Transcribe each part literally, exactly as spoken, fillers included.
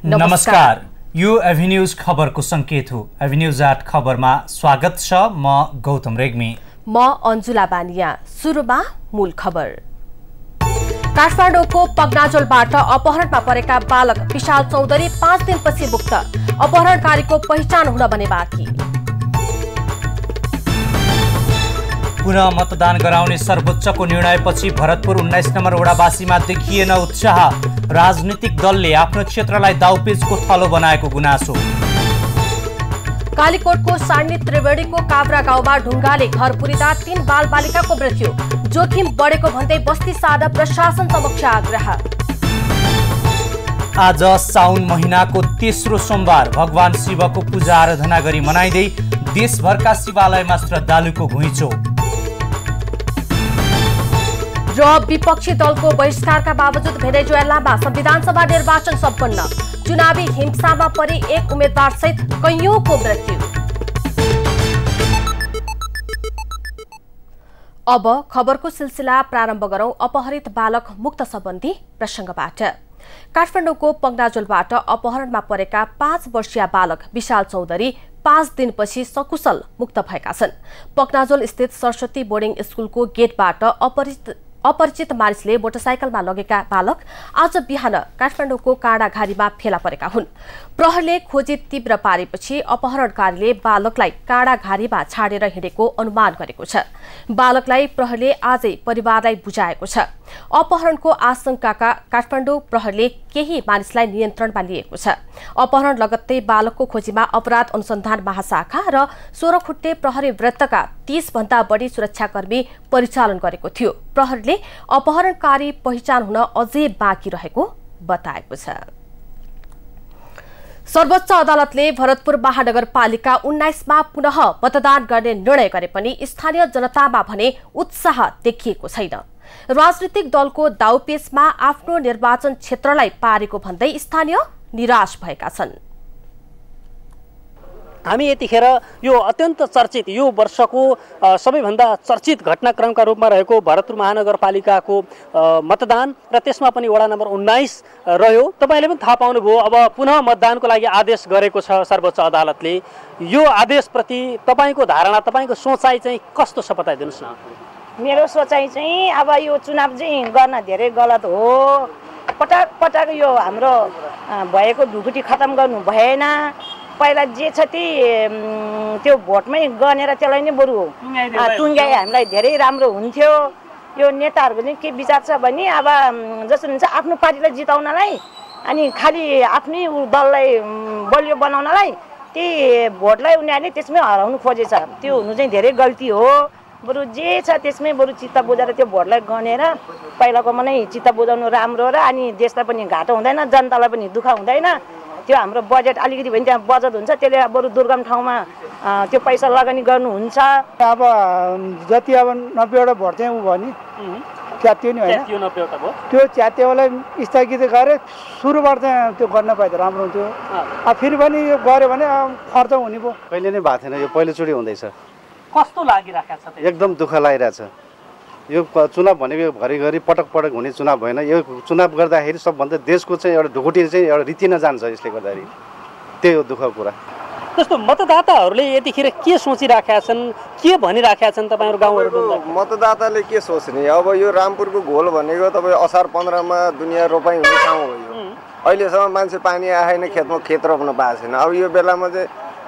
नमस्कार, यो एभिन्यूज खबरको संकेत हो। एभिन्यूज आठ खबरमा स्वागत छ। म गौतम रेग्मी। म अन्जुला बानिया। सुरुमा मूल खबर। काठमाडौँको पगनाजोलबाट अपहरणमा परेका बालक विशाल चौधरी पाँच दिनपछि मुक्त। अपहरणकारीको पहिचान हुन भने बाँकी। पुनः मतदान गराउने सर्वोच्चको निर्णयपछि भरतपुर उन्नाइस नम्बर वडावासीमा देखिएन उत्साह। राजनीतिक दलले आफ्नो क्षेत्रलाई दाउपेचको थलो बनाएको गुनासो। कालीकोटको सार्नी त्रिवेणीको काभ्रा गाउँमा ढुङ्गाले घर पुरिँदा तीन बालबालिकाको मृत्यु। जोखिम बढेको भन्दै बस्ती सादा प्रशासन समक्ष आग्रह। आज साउन महिनाको तेस्रो सोमबार भगवान शिवको पूजा आराधना गरी मनाइँदै देशभरका शिवालयमा श्रद्धालुको घुइँचो। र विपक्षी दलको बहिष्कारका बावजुद भेनेजुएलामा संविधान सभा निर्वाचन सम्पन्न। चुनावी हिंसामा परि एक उम्मेद्वार सहित कैयौंको मृत्यु। अब खबरको सिलसिला प्रारम्भ गरौं अपहरित बालक मुक्त सम्बन्धी प्रसंगबाट। काठमाडौँको पगनाजोलबाट अपहरणमा परेका पाँच वर्षीय बालक विशाल चौधरी पाँच दिनपछि सकुशल मुक्त भएका छन्। पगनाजोल स्थित सरस्वती बोर्डिङ स्कुलको गेटबाट अपरिचित अपरिचित मानिसले मोटरसाइकलमा लगेका बालक आज बिहान काठमाडौँको काँडाघारीमा फेला परेका हुन्। प्रहरले खोजी तीव्र पारेपछि अपहरणकारीले बालकलाई काँडाघारीमा छाडेर हिँडेको अनुमान गरेको छ। बालकलाई प्रहरले आजै परिवारलाई बुझाएको छ। अपहरणको आशंकाका काठमाडौँ प्रहरले केही मानिसलाई नियन्त्रणमा लिएको छ। अपहरण लगत्तै बालकको खोजीमा अपराध अनुसन्धान महाशाखा र सोह्रखुट्टे प्रहरी वृत्तका तीस भन्दा बढी सुरक्षाकर्मी परिचालन गरेको थियो। प्रहरले अपहरणकारी पहिचान हुन अझै बाँकी रहेको बताएको छ। सर्वोच्च अदालतले भरतपुर महानगरपालिका उन्नाइसमा पुनः मतदान गर्ने निर्णय गरे पनि स्थानीय जनतामा भने उत्साह देखिएको छैन। राजनीतिक दलको दाउपेचमा आफ्नो निर्वाचन क्षेत्रलाई पारेको भन्दै स्थानीय निराश भएका छन्। हामी यतिखेर यो अत्यन्त चर्चित यो वर्षको सबैभन्दा चर्चित घटनाक्रमका रूपमा रहेको भरतपुर महानगरपालिकाको मतदान र त्यसमा पनि वडा नम्बर उन्नाइस रह्यो। तपाईँले पनि थाहा पाउनुभयो, अब पुनः मतदानको लागि आदेश गरेको छ सर्वोच्च अदालतले। यो आदेशप्रति तपाईँको धारणा, तपाईँको सोचाइ चाहिँ कस्तो छ बताइदिनुहोस् न। मेरो सोचाइ चाहिँ अब यो चुनाव चाहिँ गर्न धेरै गलत हो। पटक पटक यो हाम्रो भएको ढुकुटी खतम गर्नु भएन। पहिला जे छ त्यही त्यो भोटमै गनेर त्यसलाई नै बरु टुङ्ग्याए हामीलाई धेरै राम्रो हुन्थ्यो। यो नेताहरूको चाहिँ के विचार छ भने अब जसो हुन्छ आफ्नो पार्टीलाई जिताउनलाई अनि खालि आफ्नै दललाई बलियो बनाउनलाई त्यही भोटलाई उनीहरूले त्यसमै हराउनु खोजेछ। त्यो हुनु चाहिँ धेरै गल्ती हो। बरु जे छ त्यसमै बरु चित्त बुझाएर त्यो भोटलाई गनेर पहिलाकोमा नै चित्त बुझाउनु राम्रो र अनि देशलाई पनि घाटो हुँदैन, जनतालाई पनि दुःख हुँदैन। त्यो हाम्रो बजेट अलिकति भने त्यहाँ बचत हुन्छ, त्यसले बरु दुर्गम ठाउँमा त्यो पैसा लगानी गर्नुहुन्छ। अब जति अब नब्बेवटा भोट चाहिँ ऊ भयो नि च्यात्यो नि होइन, त्यो च्यात्योलाई स्थगित गरे सुरुबाट चाहिँ त्यो गर्न पाए त राम्रो हुन्थ्यो। अब फेरि पनि यो गऱ्यो भने खर्च हुने भयो। कहिले नै भएको थिएन, यो पहिलोचोटि हुँदैछ। कस्तो लागिरहेको छ? एकदम दुःख लागिरहेछ। यो चुनाव भनेको घरिघरि पटक पटक हुने चुनाव भएन। यो चुनाव गर्दाखेरि सबभन्दा देशको चाहिँ एउटा ढुकुटी चाहिँ एउटा रीति नजान्छ यसले गर्दाखेरि। त्यही हो दुःख कुरा। जस्तो मतदाताहरूले यतिखेर के सोचिराखेका छन्, के भनिराखेका छन् तपाईँहरू गाउँहरू? मतदाताले के सोच्ने, अब यो रामपुरको घोल भनेको तपाईँ असार पन्ध्रमा दुनियाँ रोपाइ हुने ठाउँ हो। यो अहिलेसम्म मान्छे पानी आएन, खेतमा खेत रोप्न पाएको छैन। अब यो बेलामा चाहिँ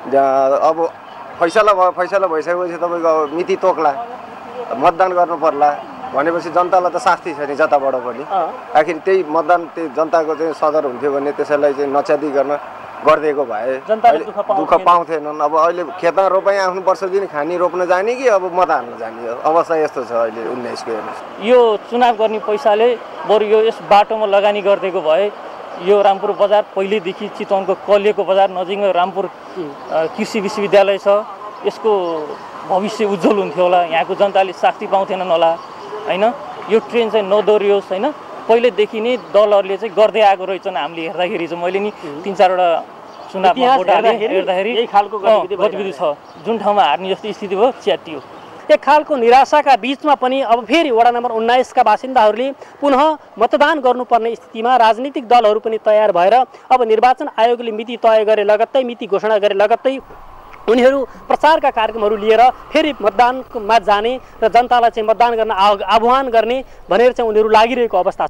अब फैसला भयो, फैसला भइसकेपछि तपाईँको मिति तोक्ला, मतदान गर्नु पर्ला भनेपछि जनतालाई त शास्ति छ नि जताबाट पनि। आखिर त्यही मतदान त्यही जनताको चाहिँ सदर हुन्थ्यो भने त्यसैलाई चाहिँ नच्यादी गर्न गरिदिएको भए दुःख पाउँथेनन्। अब अहिले खेतमा रोपाइ आफ्नो वर्ष दिन खानी रोप्न जाने कि अब मत हाल्न जाने अवस्था यस्तो छ अहिले उन्नाइसको। हेर्नुहोस्, यो चुनाव गर्ने पैसाले बरु यो यस बाटोमा लगानी गरिदिएको भए यो रामपुर बजार पहिलेदेखि चितवनको कलिएको बजार नजिकमा रामपुर कृषि विश्वविद्यालय छ, यसको भविष्य उज्जवल हुन्थ्यो होला। यहाँको जनताले शास्ति पाउँथेनन् होला होइन। यो ट्रेन चाहिँ नदोरियोस् होइन। पहिलेदेखि नै दलहरूले चाहिँ गर्दै आएको रहेछन्। हामीले हेर्दाखेरि चाहिँ मैले नि तिन चारवटा चुनावमा भोट हाल्दा हेर्दाखेरि यही खालको गतिविधि छ। जुन ठाउँमा हार्ने जस्तो स्थिति भयो च्याटियो। एक खालको निराशाका बीचमा पनि अब फेरि वडा नम्बर उन्नाइसका बासिन्दाहरूले पुनः मतदान गर्नुपर्ने स्थितिमा राजनीतिक दलहरू पनि तयार भएर अब निर्वाचन आयोगले मिति तय गरे लगत्तै मिति घोषणा गरे लगत्तै उनीहरू प्रचारका कार्यक्रमहरू लिएर फेरि मतदानमा जाने र जनतालाई चाहिँ मतदान गर्न आह्वान गर्ने भनेर चाहिँ उनीहरू लागिरहेको अवस्था छ।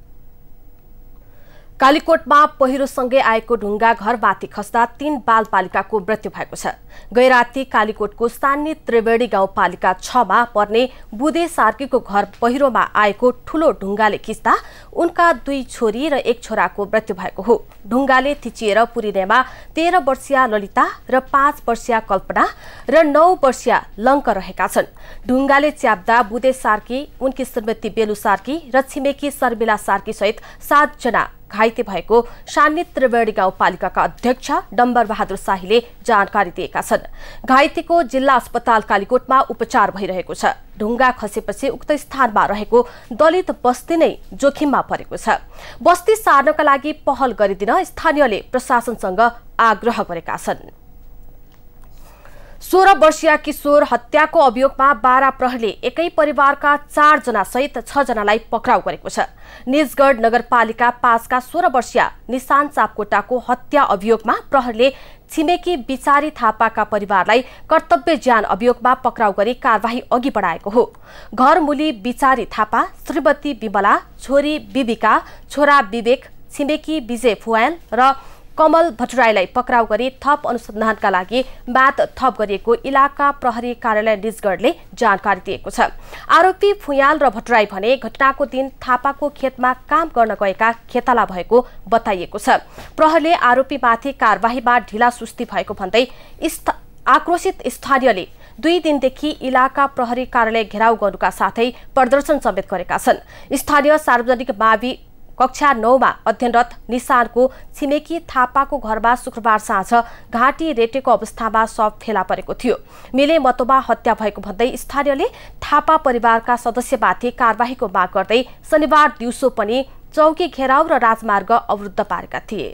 कालीकोटमा पहिरोसँगै आएको ढुङ्गा घरमाथि खस्दा तीन बालबालिकाको मृत्यु भएको छ। गैराती कालीकोटको सान्नी त्रिवेणी गाउँपालिका छमा पर्ने बुदे सार्कीको घर पहिरोमा आएको ठूलो ढुङ्गाले खिच्दा उनका दुई छोरी र एक छोराको मृत्यु भएको हो। ढुङ्गाले थिचिएर पुरिनेमा तेह्र वर्षीय ललिता र पाँच वर्षीय कल्पना र नौ वर्षीय लङ्क रहेका छन्। ढुङ्गाले च्याप्दा बुदे सार्की, उनकी श्रीमती बेलु सार्की र छिमेकी शर्मिला सार्की सहित सातजना घाइते भएको सान्नी त्रिवेणी गाउँपालिकाका अध्यक्ष डम्बर बहादुर शाहीले जानकारी दिएका छन्। घाइतेको जिल्ला अस्पताल कालीकोटमा उपचार भइरहेको छ। ढुङ्गा खसेपछि उक्त स्थानमा रहेको दलित बस्ती नै जोखिममा परेको छ। बस्ती सार्नका लागि पहल गरिदिन स्थानीयले प्रशासनसँग आग्रह गरेका छन्। सोह्र वर्षीय किशोर हत्याको अभियोगमा बारा प्रहरीले एकै परिवारका चार जना सहित छ जनालाई पक्राउ गरेको छ। निजगढ नगरपालिका पाँचका सोह्र वर्षीय निशान सापकोटाको हत्या अभियोगमा प्रहरीले छिमेकी बिचारी थापाका परिवारलाई कर्तव्य ज्यान अभियोगमा पक्राउ गरी कारवाही अघि बढाएको हो। घरमुली बिचारी थापा, श्रीमती विमला, छोरी बिबिका, छोरा विवेक, छिमेकी विजय फुयाल र कमल भट्टराईलाई पक्राउ गरी थप अनुसन्धानका लागि बात थप गरिएको इलाका प्रहरी कार्यालय निजगढले जानकारी दिएको छ। आरोपी फुयाल र भट्टराई भने घटनाको दिन थापाको खेतमा काम गर्न गएका खेताला भएको बताइएको छ। प्रहरीले आरोपीमाथि कारवाहीमा ढिला सुस्ती भएको भन्दै आक्रोशित स्थानीयले दुई दिनदेखि इलाका प्रहरी कार्यालय घेराउ गर्नुका साथै प्रदर्शन समेत गरेका छन्। स्थानीय सार्वजनिक मावि कक्षा नौमा अध्ययनरत निशानको छिमेकी थापाको घरमा शुक्रबार साँझ घाँटी रेटेको अवस्थामा शव फेला परेको थियो। मिले मतोमा हत्या भएको भन्दै स्थानीयले थापा परिवारका सदस्यमाथि कारवाहीको माग गर्दै शनिबार दिउँसो पनि चौकी घेराउ र राजमार्ग अवरुद्ध पारेका थिए।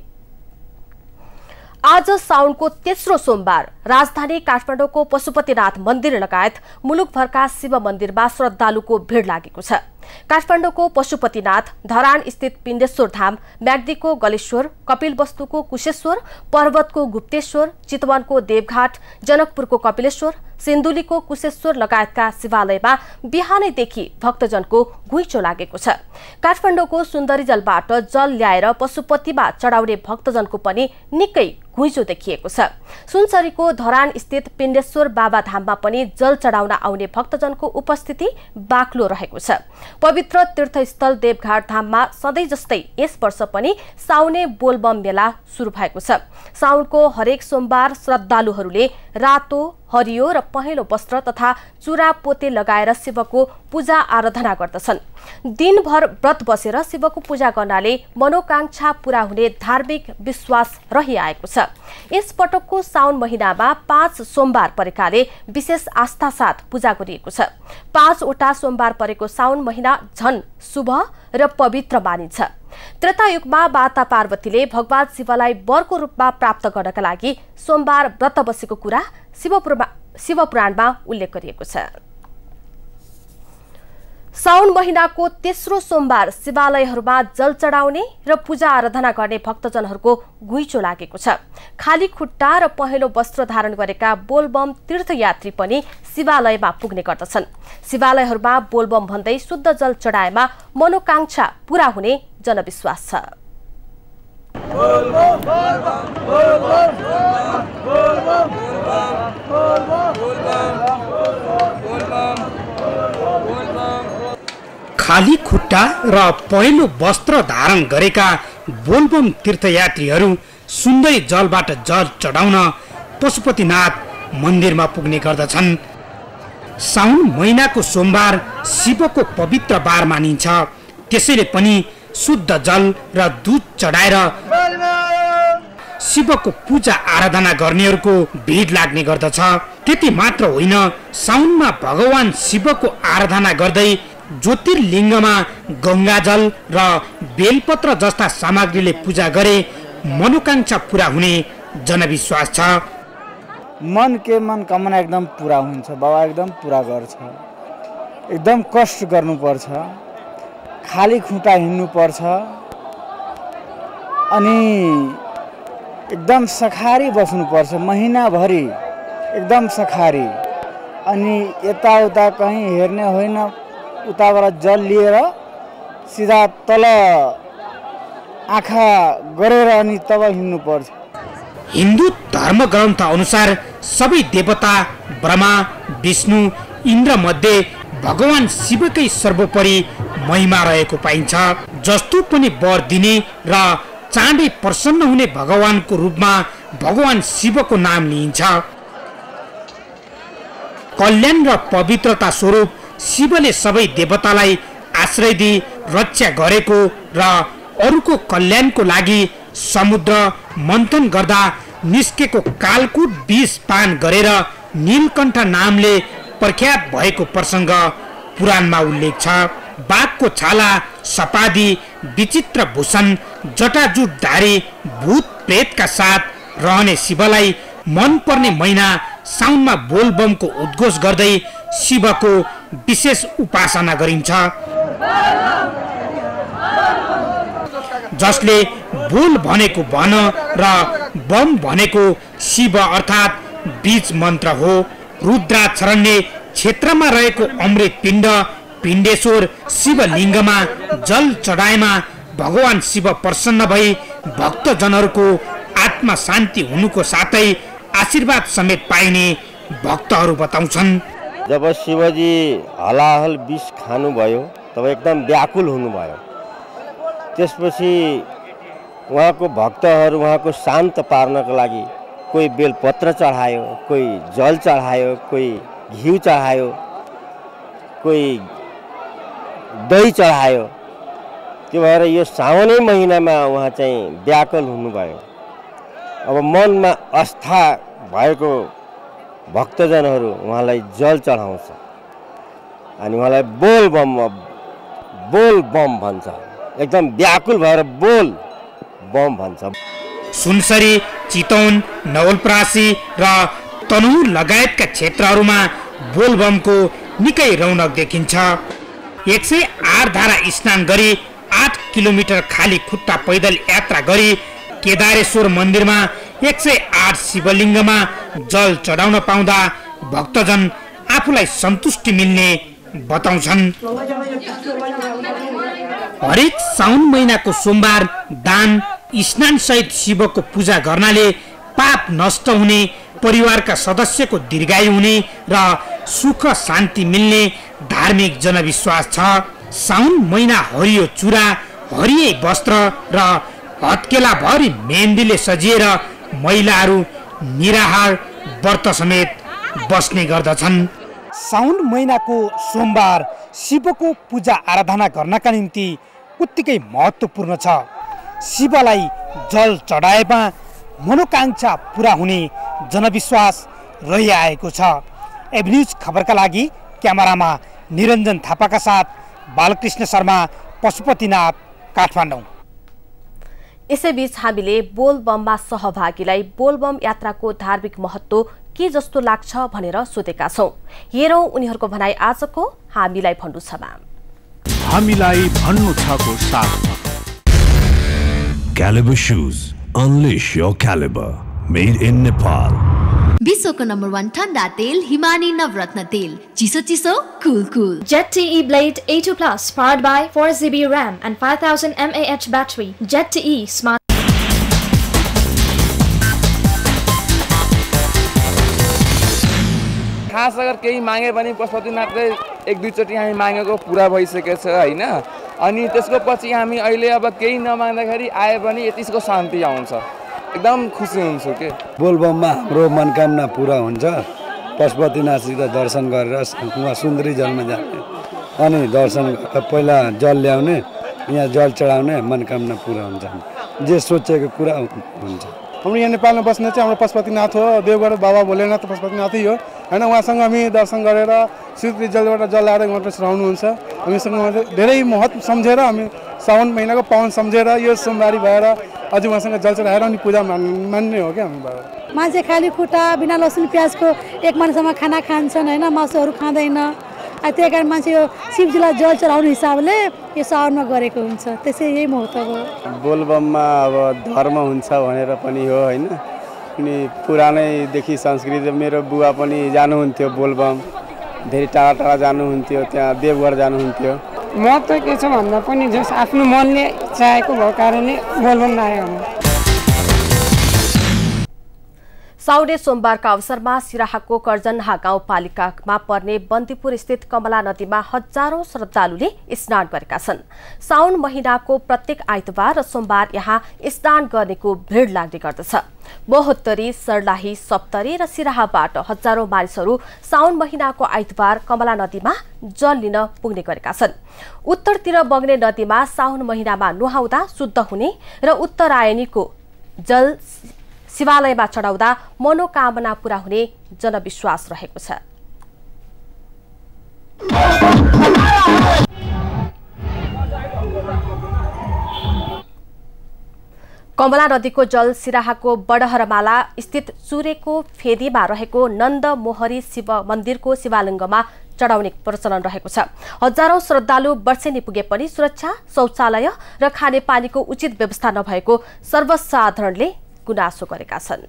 आज साउनको तेस्रो सोमबार राजधानी काठमाडौँको पशुपतिनाथ मन्दिर लगायत मुलुकभरका शिव मन्दिरमा श्रद्धालुको भिड लागेको छ। काठमाडौँको पशुपतिनाथ, धरान स्थित पिण्डेश्वर धाम, म्याग्दीको गलेश्वर, कपिलवस्तुको कुशेश्वर, पर्वतको गुप्तेश्वर, चितवनको देवघाट, जनकपुरको कपिलेश्वर, सिन्धुलीको कुशेश्वर लगायतका शिवालयमा बिहानैदेखि भक्तजनको घुइँचो लागेको छ। काठमाडौँको सुन्दरी जलबाट जल ल्याएर पशुपतिमा चढाउने भक्तजनको पनि निकै घुइँचो देखिएको छ। सुनसरीको धरान स्थित पिण्डेश्वर बाबा धाममा पनि जल चढाउन आउने भक्तजनको उपस्थिति बाक्लो रहेको छ। पवित्र तीर्थस्थल देवघाट धाममा सधैँ जस्तै यस वर्ष पनि साउने बोलबम मेला सुरु भएको छ। साउनको हरेक सोमबार श्रद्धालुहरूले रातो, हरियो र पहेँलो वस्त्र तथा चुरा पोते लगाएर शिवको पूजा आराधना गर्दछन्। दिनभर व्रत बसेर शिवको पूजा गर्नाले मनोकांक्षा पूरा हुने धार्मिक विश्वास रहिआएको छ। यस पटकको साउन महिनामा पाँच सोमबार परेकाले विशेष आस्था साथ पूजा गरिएको छ। पाँचवटा सोमबार परेको साउन महिना झन शुभ र पवित्र मानिन्छ। त्रेतायुगमा माता पार्वतीले भगवान शिवलाई वरको रूपमा प्राप्त गर्नका लागि सोमबार व्रत बसेको कुरा शिवपुराणमा उल्लेख गरिएको छ। साउन महिनाको तेस्रो सोमबार शिवालयहरूमा जल चढाउने र पूजा आराधना गर्ने भक्तजनहरूको घुइँचो लागेको छ। खाली खुट्टा र पहेँलो वस्त्र धारण गरेका बोलबम तीर्थयात्री पनि शिवालयमा पुग्ने गर्दछन्। शिवालयहरूमा बोलबम भन्दै शुद्ध जल चढाएमा मनोकांक्षा पूरा हुने जनविश्वास छ। खाली खुट्टा र पहेँलो वस्त्र धारण गरेका बोलबम तीर्थयात्रीहरू सुन्दरी जलबाट जल चढाउन पशुपतिनाथ मन्दिरमा पुग्ने गर्दछन्। साउन महिनाको सोमबार शिवको पवित्र बार मानिन्छ। त्यसैले पनि शुद्ध जल र दूध चढाएर शिवको पूजा आराधना गर्नेहरूको भिड लाग्ने गर्दछ। त्यति मात्र होइन, साउनमा भगवान शिवको आराधना गर्दै ज्योतिर्लिङ्गमा गङ्गाजल र बेलपत्र जस्ता सामग्रीले पूजा गरे मनोकांक्षा पूरा हुने जनविश्वास छ। मन के मन कामना एकदम पूरा हुन्छ, बाबा एकदम पूरा गर्छ। एकदम कष्ट गर्नुपर्छ, खाली खुट्टा हिँड्नुपर्छ अनि एकदम सखारी बस्नुपर्छ महिनाभरि, एकदम सखारी। अनि यताउता कहीँ हेर्ने होइन, उताबाट जल लिएर सिधा तल आँखा गरेर अनि तब हिँड्नुपर्छ। हिन्दू धर्म ग्रन्थ अनुसार सबै देवता ब्रह्मा विष्णु इन्द्र मध्ये भगवान शिवकै सर्वोपरि महिमा रहेको पाइन्छ। जस्तो पनि वर दिने र चाँडै प्रसन्न हुने भगवानको रूपमा भगवान शिवको नाम लिइन्छ। कल्याण र पवित्रता स्वरूप शिवले सबै देवतालाई आश्रय दिई रक्षा गरेको र अरूको कल्याणको लागि समुद्र मन्थन गर्दा निस्केको कालकुट विष पान गरेर नीलकण्ठ नामले प्रख्यात भएको प्रसङ्ग पुराणमा उल्लेख छ। बाघको छाला, सपादी, विचित्र भूषण, जटाजुटधारी भूत प्रेतका साथ रहने शिवलाई मन पर्ने महिना साउनमा बोलबमको उद्घोष गर्दै शिवको विशेष उपासना गरिन्छ, जसले बोल भनेको भन र बम भनेको शिव अर्थात् बीज मन्त्र हो। रुद्राक्षरण्य क्षेत्रमा रहेको अमृत पिण्ड पिण्डेश्वर शिवलिङ्गमा जल चढाएमा भगवान शिव प्रसन्न भई भक्तजनहरूको आत्मा शान्ति हुनुको साथै आशीर्वाद समेत पाइने भक्तहरू बताउँछन्। जब शिवजी हलाहल विष खानुभयो तब एकदम व्याकुल हुनुभयो। त्यसपछि उहाँको भक्तहरू उहाँको शान्त पार्नको लागि कोही बेलपत्र चढायो, कोही जल चढायो, कोही घिउ चढायो, कोही दही चढायो। त्यो भएर यो साउनै महिनामा उहाँ चाहिँ व्याकुल हुनुभयो। अब मनमा आस्था भएको भक्तजनहरू उहाँलाई जल चढाउँछ अनि उहाँलाई बोल बम बोल बम भन्छ, एकदम व्याकुल भएर बोल बम भन्छ। सुनसरी, चितवन, नवलपरासी र तनहुर लगायतका क्षेत्रहरूमा बोलबमको निकै रौनक देखिन्छ। एक सय आठ धारा स्नान गरी आठ किलोमिटर खाली खुट्टा पैदल यात्रा गरी केदारेश्वर मन्दिरमा एक सय आठ शिवलिङ्गमा जल चढाउन पाउँदा भक्तजन आफूलाई सन्तुष्टि मिल्ने बताउँछन्। हरेक साउन महिनाको सोमबार दान स्नान सहित शिवको पूजा गर्नाले पाप नष्ट हुने, परिवारका सदस्यको दीर्घायु हुने र सुख शान्ति मिल्ने धार्मिक जनविश्वास छ। साउन महिना हरियो चुरा, हरियै वस्त्र र हत्केला भरि मेहन्दीले सजिएर महिलाहरू निराहार व्रत समेत बस्ने गर्दछन्। साउन महिनाको सोमबार शिवको पूजा आराधना गर्नका निम्ति उत्तिकै महत्त्वपूर्ण छ। शिवलाई जल चढाएमा मनोकांक्षा पूरा हुने जनविश्वास रहिआएको छ। एबी न्यूज खबरका लागि क्यामेरामा निरञ्जन थापाका साथ बालकृष्ण शर्मा, पशुपतिनाथ, काठमाडौँ। यसैबीच हामीले बोलबममा सहभागीलाई बोलबम यात्राको धार्मिक महत्त्व के जस्तो लाग्छ भनेर सोधेका छौं। हेरौं उनीहरूको भनाई आजको हामीलाई भन्नु छमा। हामीलाई भन्नु छको साथमा Caliber shoes. Unleash your caliber. Made in Nepal. विश्वको नम्बर वन ठण्डा तेल हिमानी नवरत्न तेल, चिसो चिसो कुल कुल। Jet T E Blade A two Plus powered by four G B RAM and five thousand milliamp hour battery. Jet T E Smart. खास अगर केही मागे पनि पशुपतिनाथले एक दुईचोटि हामी मागेको पुरा भइसकेको छ हैन। अनि त्यसको पछि हामी अहिले अब केही नमाग्दाखेरि आए पनि यतिको शान्ति आउँछ, एकदम खुसी हुन्छु के। बोलबममा हाम्रो मनकामना पुरा हुन्छ। पशुपतिनाथसित दर्शन गरेर उहाँ सुन्दरी जलमा जाने अनि दर्शन पहिला जल ल्याउने, यहाँ जल चढाउने, मनकामना पुरा हुन्छ, जे सोचेको कुरा हुन्छ। हाम्रो यहाँ नेपालमा बस्ने चाहिँ हाम्रो पशुपतिनाथ हो, देवगढ बाबा भोलेनाथ पशुपतिनाथै हो हैन। उहाँसँग हामी दर्शन गरेर सुन्दरी जलबाट जल ल्याएर उहाँले चढाउनुहुन्छ। हामीसँग धेरै महत्त्व सम्झेर हामी साउन महिनाको पावन सम्झेर यो सोमबारी भएर अझै उहाँसँग जल चढाएर अनि पूजा मान्ने हो क्या हामी भएर। मान्छे खाली खुट्टा बिना लसुन प्याजको एक महिनासम्म खाना खान्छन् हैन, मासुहरू खाँदैन। त्यही कारण मान्छे यो शिवजीलाई जल चढाउने हिसाबले यो साउनमा गरेको हुन्छ, त्यसै यही महत्त्व हो। बोलबममा अब धर्म हुन्छ भनेर पनि हो होइन, अनि पुरानैदेखि संस्कृति मेरो बुवा पनि जानुहुन्थ्यो बोलबम, धेरै टाढा टाढा जानुहुन्थ्यो, त्यहाँ देवघर जानुहुन्थ्यो। महत्त्व के छ भन्दा पनि जस आफ्नो मनले चाहेको भएको कारणले बोलबम लाग्यो। साउने सोमबारका अवसरमा सिराहाको कर्जन्हा गाउँपालिकामा पर्ने बन्दीपुर स्थित कमला नदीमा हजारौं श्रद्धालुले स्नान गरेका छन्। साउन महिनाको प्रत्येक आइतबार र सोमबार यहाँ स्नान गर्नेको भीड़ लाग्ने गर्दछ। महोत्तरी, सर्लाही, सप्तरी र सिराहाबाट हजारौं मानिसहरू साउन महिनाको आइतबार कमला नदीमा जल लिन पुग्ने गरेका छन्। उत्तरतिर बग्ने नदीमा साउन महिनामा नुहाउँदा शुद्ध हुने र उत्तरायणीको जल शिवालयमा चढाउँदा मनोकामना पूरा हुने जनविश्वास रहेको छ। कमला नदीको जल सिराहाको बडहरमाला स्थित चुरेको फेदीमा रहेको नन्द मोहरी शिव मन्दिरको शिवालिङ्गमा चढाउने प्रचलन रहेको छ। हजारौं श्रद्धालु वर्षेनी पुगे पनि सुरक्षा, शौचालय र खानेपानीको उचित व्यवस्था नभएको सर्वसाधारणले गुनासो गरेका छन्।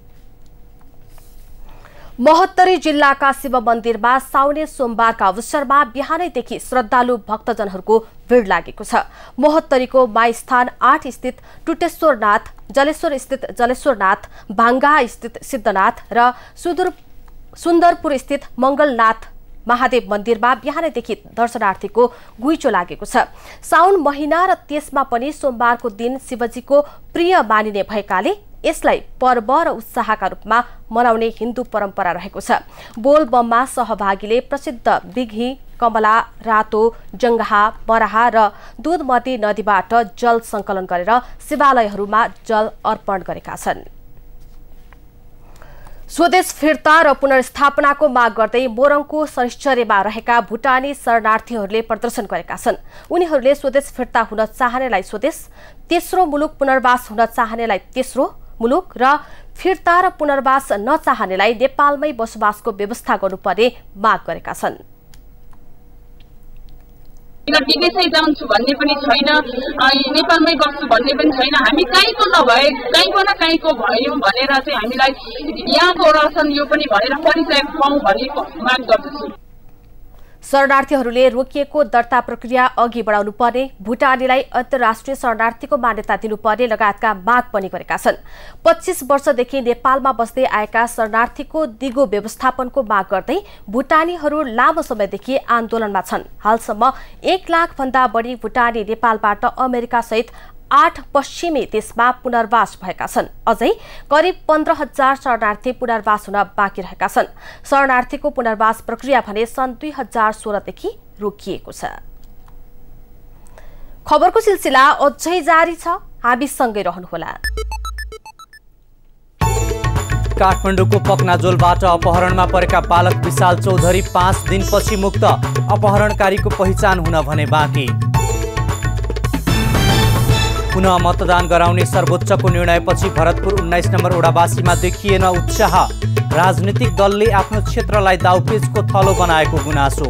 महोत्तरी जिल्लाका शिव मन्दिरमा साउने सोमबारका अवसरमा बिहानैदेखि श्रद्धालु भक्तजनहरूको भीड़ लागेको छ। महोत्तरीको माईस्थान आठ स्थित टुटेश्वरनाथ, जलेश्वर स्थित जलेश्वरनाथ, भाङ्गा स्थित सिद्धनाथ र सुदूर सुन्दरपुर स्थित मंगलनाथ महादेव मन्दिरमा बिहानैदेखि दर्शनार्थीको घुइँचो लागेको छ। साउन महिना र त्यसमा पनि सोमबारको दिन शिवजीको प्रिय मानिने भएकाले यसलाई पर्व र उत्साहका रूपमा मनाउने हिन्दू परम्परा रहेको छ। बोलबममा सहभागीले प्रसिद्ध बिघी, कमला, रातो, जङ्गहा, बराहा र दुधमती नदीबाट जल सङ्कलन गरेर शिवालयहरूमा जल अर्पण गरेका छन्। स्वदेश फिर्ता र पुनर्स्थापनाको माग गर्दै मोरङको शनिश्चर्यमा रहेका भुटानी शरणार्थीहरूले प्रदर्शन गरेका छन्। उनीहरूले स्वदेश फिर्ता हुन चाहनेलाई स्वदेश, तेस्रो मुलुक पुनर्वास हुन चाहनेलाई तेस्रो मुलुक र फिर्ता र पुनर्वास नचाहनेलाई नेपालमै बसोबासको व्यवस्था गर्नुपर्ने माग गरेका छन्। विदेशै जान्छु भन्ने पनि छैन, नेपालमै बस्छु भन्ने पनि छैन। हामी कहीँको नभए कहीँको न कहीँको भयौँ भनेर चाहिँ हामीलाई यहाँको रहछन् यो पनि भनेर परिचय पाऊँ भन्ने माग गर्दछु। शरणार्थीहरूले रोकिएको दर्ता प्रक्रिया अघि बढाउनु पर्ने, भुटानीलाई अन्तर्राष्ट्रिय शरणार्थीको मान्यता दिनुपर्ने लगायतका माग पनि गरेका छन्। पच्चीस वर्षदेखि नेपालमा बस्दै आएका शरणार्थीको दिगो व्यवस्थापनको माग गर्दै भुटानीहरू लामो समयदेखि आन्दोलनमा छन्। हालसम्म एक लाख भन्दा बढी भुटानी नेपालबाट अमेरिका सहित आठ पश्चिमी देशमा पुनर्वास भएका छन्। अझै करिब पन्ध्र हजार शरणार्थी पुनर्वास हुन बाँकी रहेका छन्। शरणार्थीको पुनर्वास प्रक्रिया भने सन् दुई हजार सोह्रदेखि रोकिएको छ। खबरको सिलसिला अझै जारी छ, हामीसँगै रहनुहोला। काठमाडौँको पकनाजोलबाट अपहरणमा परेका बालक विशाल चौधरी पाँच दिनपछि मुक्त, अपहरणकारीको पहिचान हुन भने बाँकी। पुनः मतदान गराउने सर्वोच्चको निर्णयपछि भरतपुर उन्नाइस नम्बर ओडावासीमा देखिएन उत्साह, राजनीतिक दलले आफ्नो क्षेत्रलाई दाउपेचको थलो बनाएको गुनासो।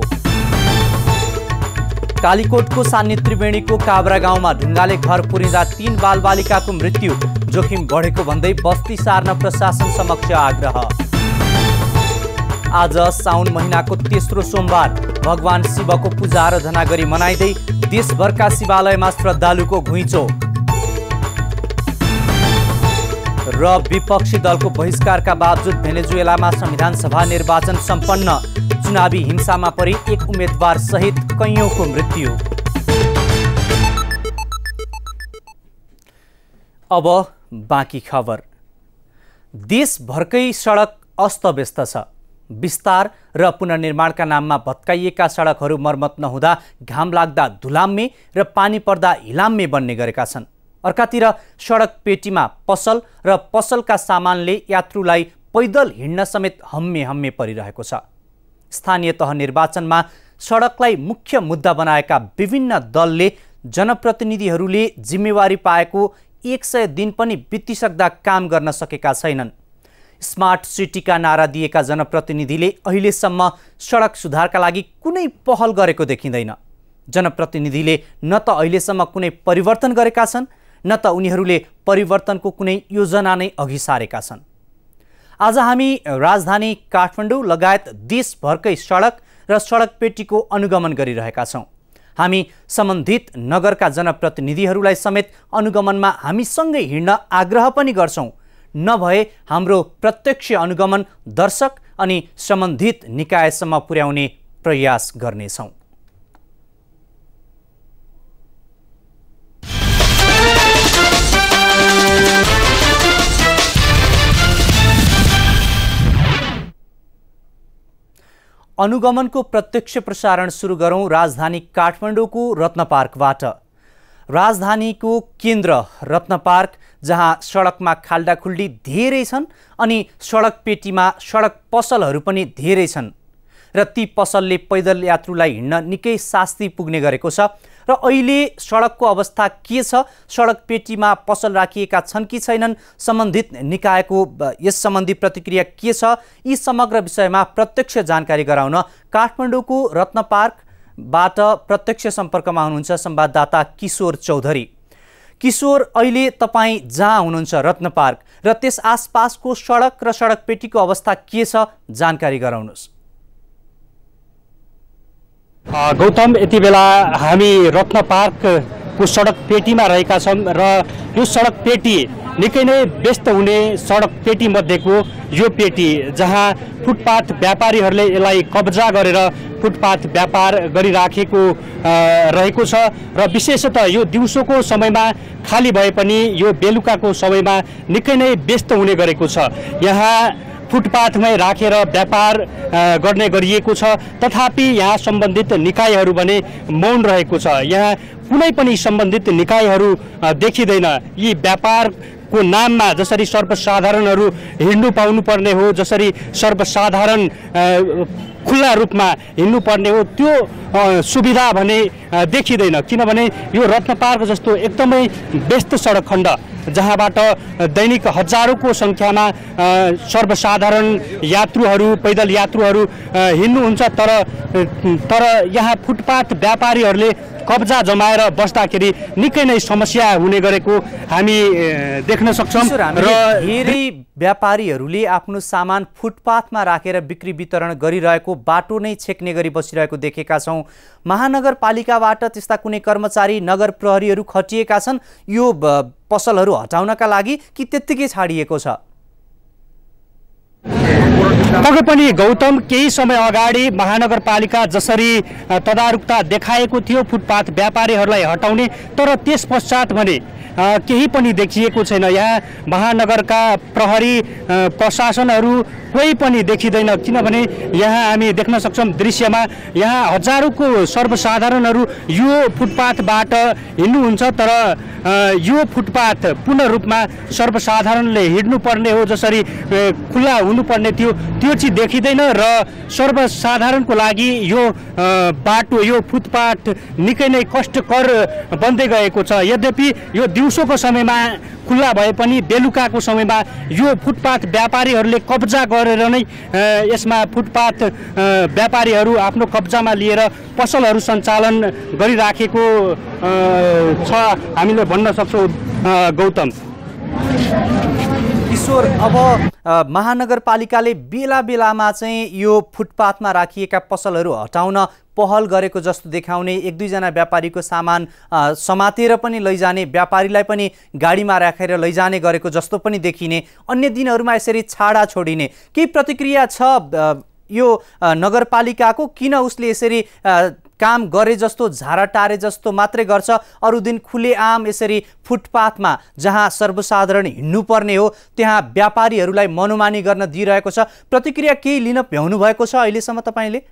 कालीकोटको सान्नी त्रिवेणीको काभ्रा गाउँमा ढुङ्गाले घर पुरिँदा तीन बालबालिकाको मृत्यु, जोखिम बढेको भन्दै बस्ती सार्न प्रशासन समक्ष आग्रह। आज साउन महिनाको तेस्रो सोमबार भगवान शिवको पूजा आराधना गरी मनाइँदै देशभरका शिवालयमा श्रद्धालुको घुइँचो र विपक्षी दलको बहिष्कारका बावजुद भेनेजुएलामा संविधान सभा निर्वाचन सम्पन्न, चुनावी हिंसामा परि एक उम्मेदवार सहित कैयौंको मृत्यु। अब बाँकी खबर। देशभरकै सडक अस्तव्यस्त छ। विस्तार र पुनर्निर्माणका नाममा भत्काइएका सडकहरू मर्मत नहुँदा घाम लाग्दा धुलाम्मे र पानी पर्दा हिलाम्मे बन्ने गरेका छन्। अर्कातिर सडक पेटीमा पसल र पसलका सामानले यात्रुलाई पैदल हिँड्न समेत हम्मे हम्मे परिरहेको छ। स्थानीय तह निर्वाचनमा सडकलाई मुख्य मुद्दा बनाएका विभिन्न दलले जनप्रतिनिधिहरूले जिम्मेवारी पाएको एक सय दिन पनि बितिसक्दा काम गर्न सकेका छैनन्। स्मार्ट सिटीका नारा दिएका जनप्रतिनिधिले अहिलेसम्म सडक सुधारका लागि कुनै पहल गरेको देखिँदैन। जनप्रतिनिधिले न त अहिलेसम्म कुनै परिवर्तन गरेका छन् न त उनीहरूले परिवर्तनको कुनै योजना नै अघि सारेका छन्। आज हामी राजधानी काठमाडौँ लगायत देशभरकै सडक र सडक पेटीको अनुगमन गरिरहेका छौँ। हामी सम्बन्धित नगरका जनप्रतिनिधिहरूलाई समेत अनुगमनमा हामीसँगै हिँड्न आग्रह पनि गर्छौँ। नभए हाम्रो प्रत्यक्ष अनुगमन दर्शक अनि सम्बन्धित निकायसम्म पुर्याउने प्रयास गर्नेछौँ। अनुगमनको प्रत्यक्ष प्रसारण सुरु गरौँ राजधानी काठमाडौँको रत्न पार्कबाट। राजधानीको केन्द्र रत्न पार्क, जहाँ सडकमा खाल्डाखुल्डी धेरै छन् अनि सडक पेटीमा सडक पसलहरू पनि धेरै छन् र ती पसलले पैदल यात्रुलाई हिँड्न निकै शास्ति पुग्ने गरेको छ। र अहिले सडकको अवस्था के छ, सडक पेटीमा पसल राखिएका छन् कि छैनन्, सम्बन्धित निकायको यस सम्बन्धी प्रतिक्रिया के छ, यी समग्र विषयमा प्रत्यक्ष जानकारी गराउन काठमाडौँको रत्न पार्कबाट प्रत्यक्ष सम्पर्कमा हुनुहुन्छ संवाददाता किशोर चौधरी। किशोर, अहिले तपाईँ जहाँ हुनुहुन्छ रत्न पार्क र त्यस आसपासको सडक र सडक पेटीको अवस्था के छ, जानकारी गराउनुहोस्। गौतम, यति बेला हामी रत्न पार्कको सडक पेटीमा रहेका छौँ र यो सडक पेटी निकै नै व्यस्त हुने सडक पेटी मध्येको यो पेटी, जहाँ फुटपाथ व्यापारीहरूले यसलाई कब्जा गरेर फुटपाथ व्यापार गरिराखेको रहेको छ र विशेषतः यो दिउँसोको समयमा खाली भए पनि यो बेलुकाको समयमा निकै नै व्यस्त हुने गरेको छ। यहाँ फुटपाथमै राखेर व्यापार गर्ने गरिएको छ, तथापि यहाँ सम्बन्धित निकायहरू भने मौन रहेको छ। यहाँ कुनै पनि सम्बन्धित निकायहरू देखिँदैन। यी व्यापारको नाममा जसरी सर्वसाधारणहरू हिँड्नु पाउनुपर्ने हो, जसरी सर्वसाधारण खुल्ला रूपमा हिँड्नुपर्ने हो, त्यो सुविधा भने देखिँदैन। किनभने यो रत्न पार्क जस्तो एकदमै व्यस्त सडक खण्ड, जहाँबाट दैनिक हजारौँको सङ्ख्यामा सर्वसाधारण यात्रुहरू, पैदल यात्रुहरू हिँड्नुहुन्छ, तर तर यहाँ फुटपाथ व्यापारीहरूले कब्जा जमाएर बस्दाखेरि निकै नै समस्या हुने गरेको हामी देख्न सक्छौँ। र धेरै व्यापारीहरूले आफ्नो सामान फुटपाथमा राखेर बिक्री वितरण गरिरहेको, बाटो नै छेक्ने गरी बसिरहेको देखेका छौँ। महानगरपालिकाबाट त्यस्ता कुनै कर्मचारी, नगर प्रहरीहरू खटिएका छन् यो पसलहरू हटाउनका लागि कि त्यत्तिकै छाडिएको छ? पक्कै पनि गौतम, केही समय अगाडि महानगरपालिका जसरी तदारुकता देखाएको थियो फुटपाथ व्यापारीहरूलाई हटाउने, तर त्यस पश्चात भने केही पनि देखिएको छैन। यहाँ महानगरका प्रहरी प्रशासनहरू कोही पनि देखिँदैन। किनभने यहाँ हामी देख्न सक्छौँ दृश्यमा, यहाँ हजारौँको सर्वसाधारणहरू यो फुटपाथबाट हिँड्नुहुन्छ, तर यो फुटपाथ पूर्ण रूपमा सर्वसाधारणले हिँड्नुपर्ने हो, जसरी खुल्ला हुनुपर्ने थियो त्यो चाहिँ देखिँदैन र सर्वसाधारणको लागि यो बाटो, यो फुटपाथ निकै नै कष्टकर बन्दै गएको छ। यद्यपि यो दिउँसोको समयमा खुल्ला भए पनि बेलुकाको समयमा यो फुटपाथ व्यापारीहरूले कब्जा गरेर नै यसमा फुटपाथ व्यापारीहरू आफ्नो कब्जामा लिएर पसलहरू सञ्चालन गरिराखेको छ, हामीले भन्न सक्छौँ गौतम। किशोर, अब महानगरपालिकाले बेला बेलामा चाहिँ यो फुटपाथमा राखिएका पसलहरू हटाउन पहल गरेको जस्तो देखाउने, एक दुईजना व्यापारीको सामान समातेर पनि लैजाने, व्यापारीलाई पनि गाडीमा राखेर लैजाने गरेको जस्तो पनि देखिने, अन्य दिनहरूमा यसरी छाडा छोडिने, के प्रतिक्रिया छ यो नगरपालिकाको? किन उसले यसरी काम गरे जस्तो, झारा टारे जस्तो मात्रै गर्छ, अरू दिन खुलेआम यसरी फुटपाथमा जहाँ सर्वसाधारण हिँड्नुपर्ने हो त्यहाँ व्यापारीहरूलाई मनोमानी गर्न दिइरहेको छ? प्रतिक्रिया केही लिन भ्याउनु भएको छ अहिलेसम्म तपाईँले?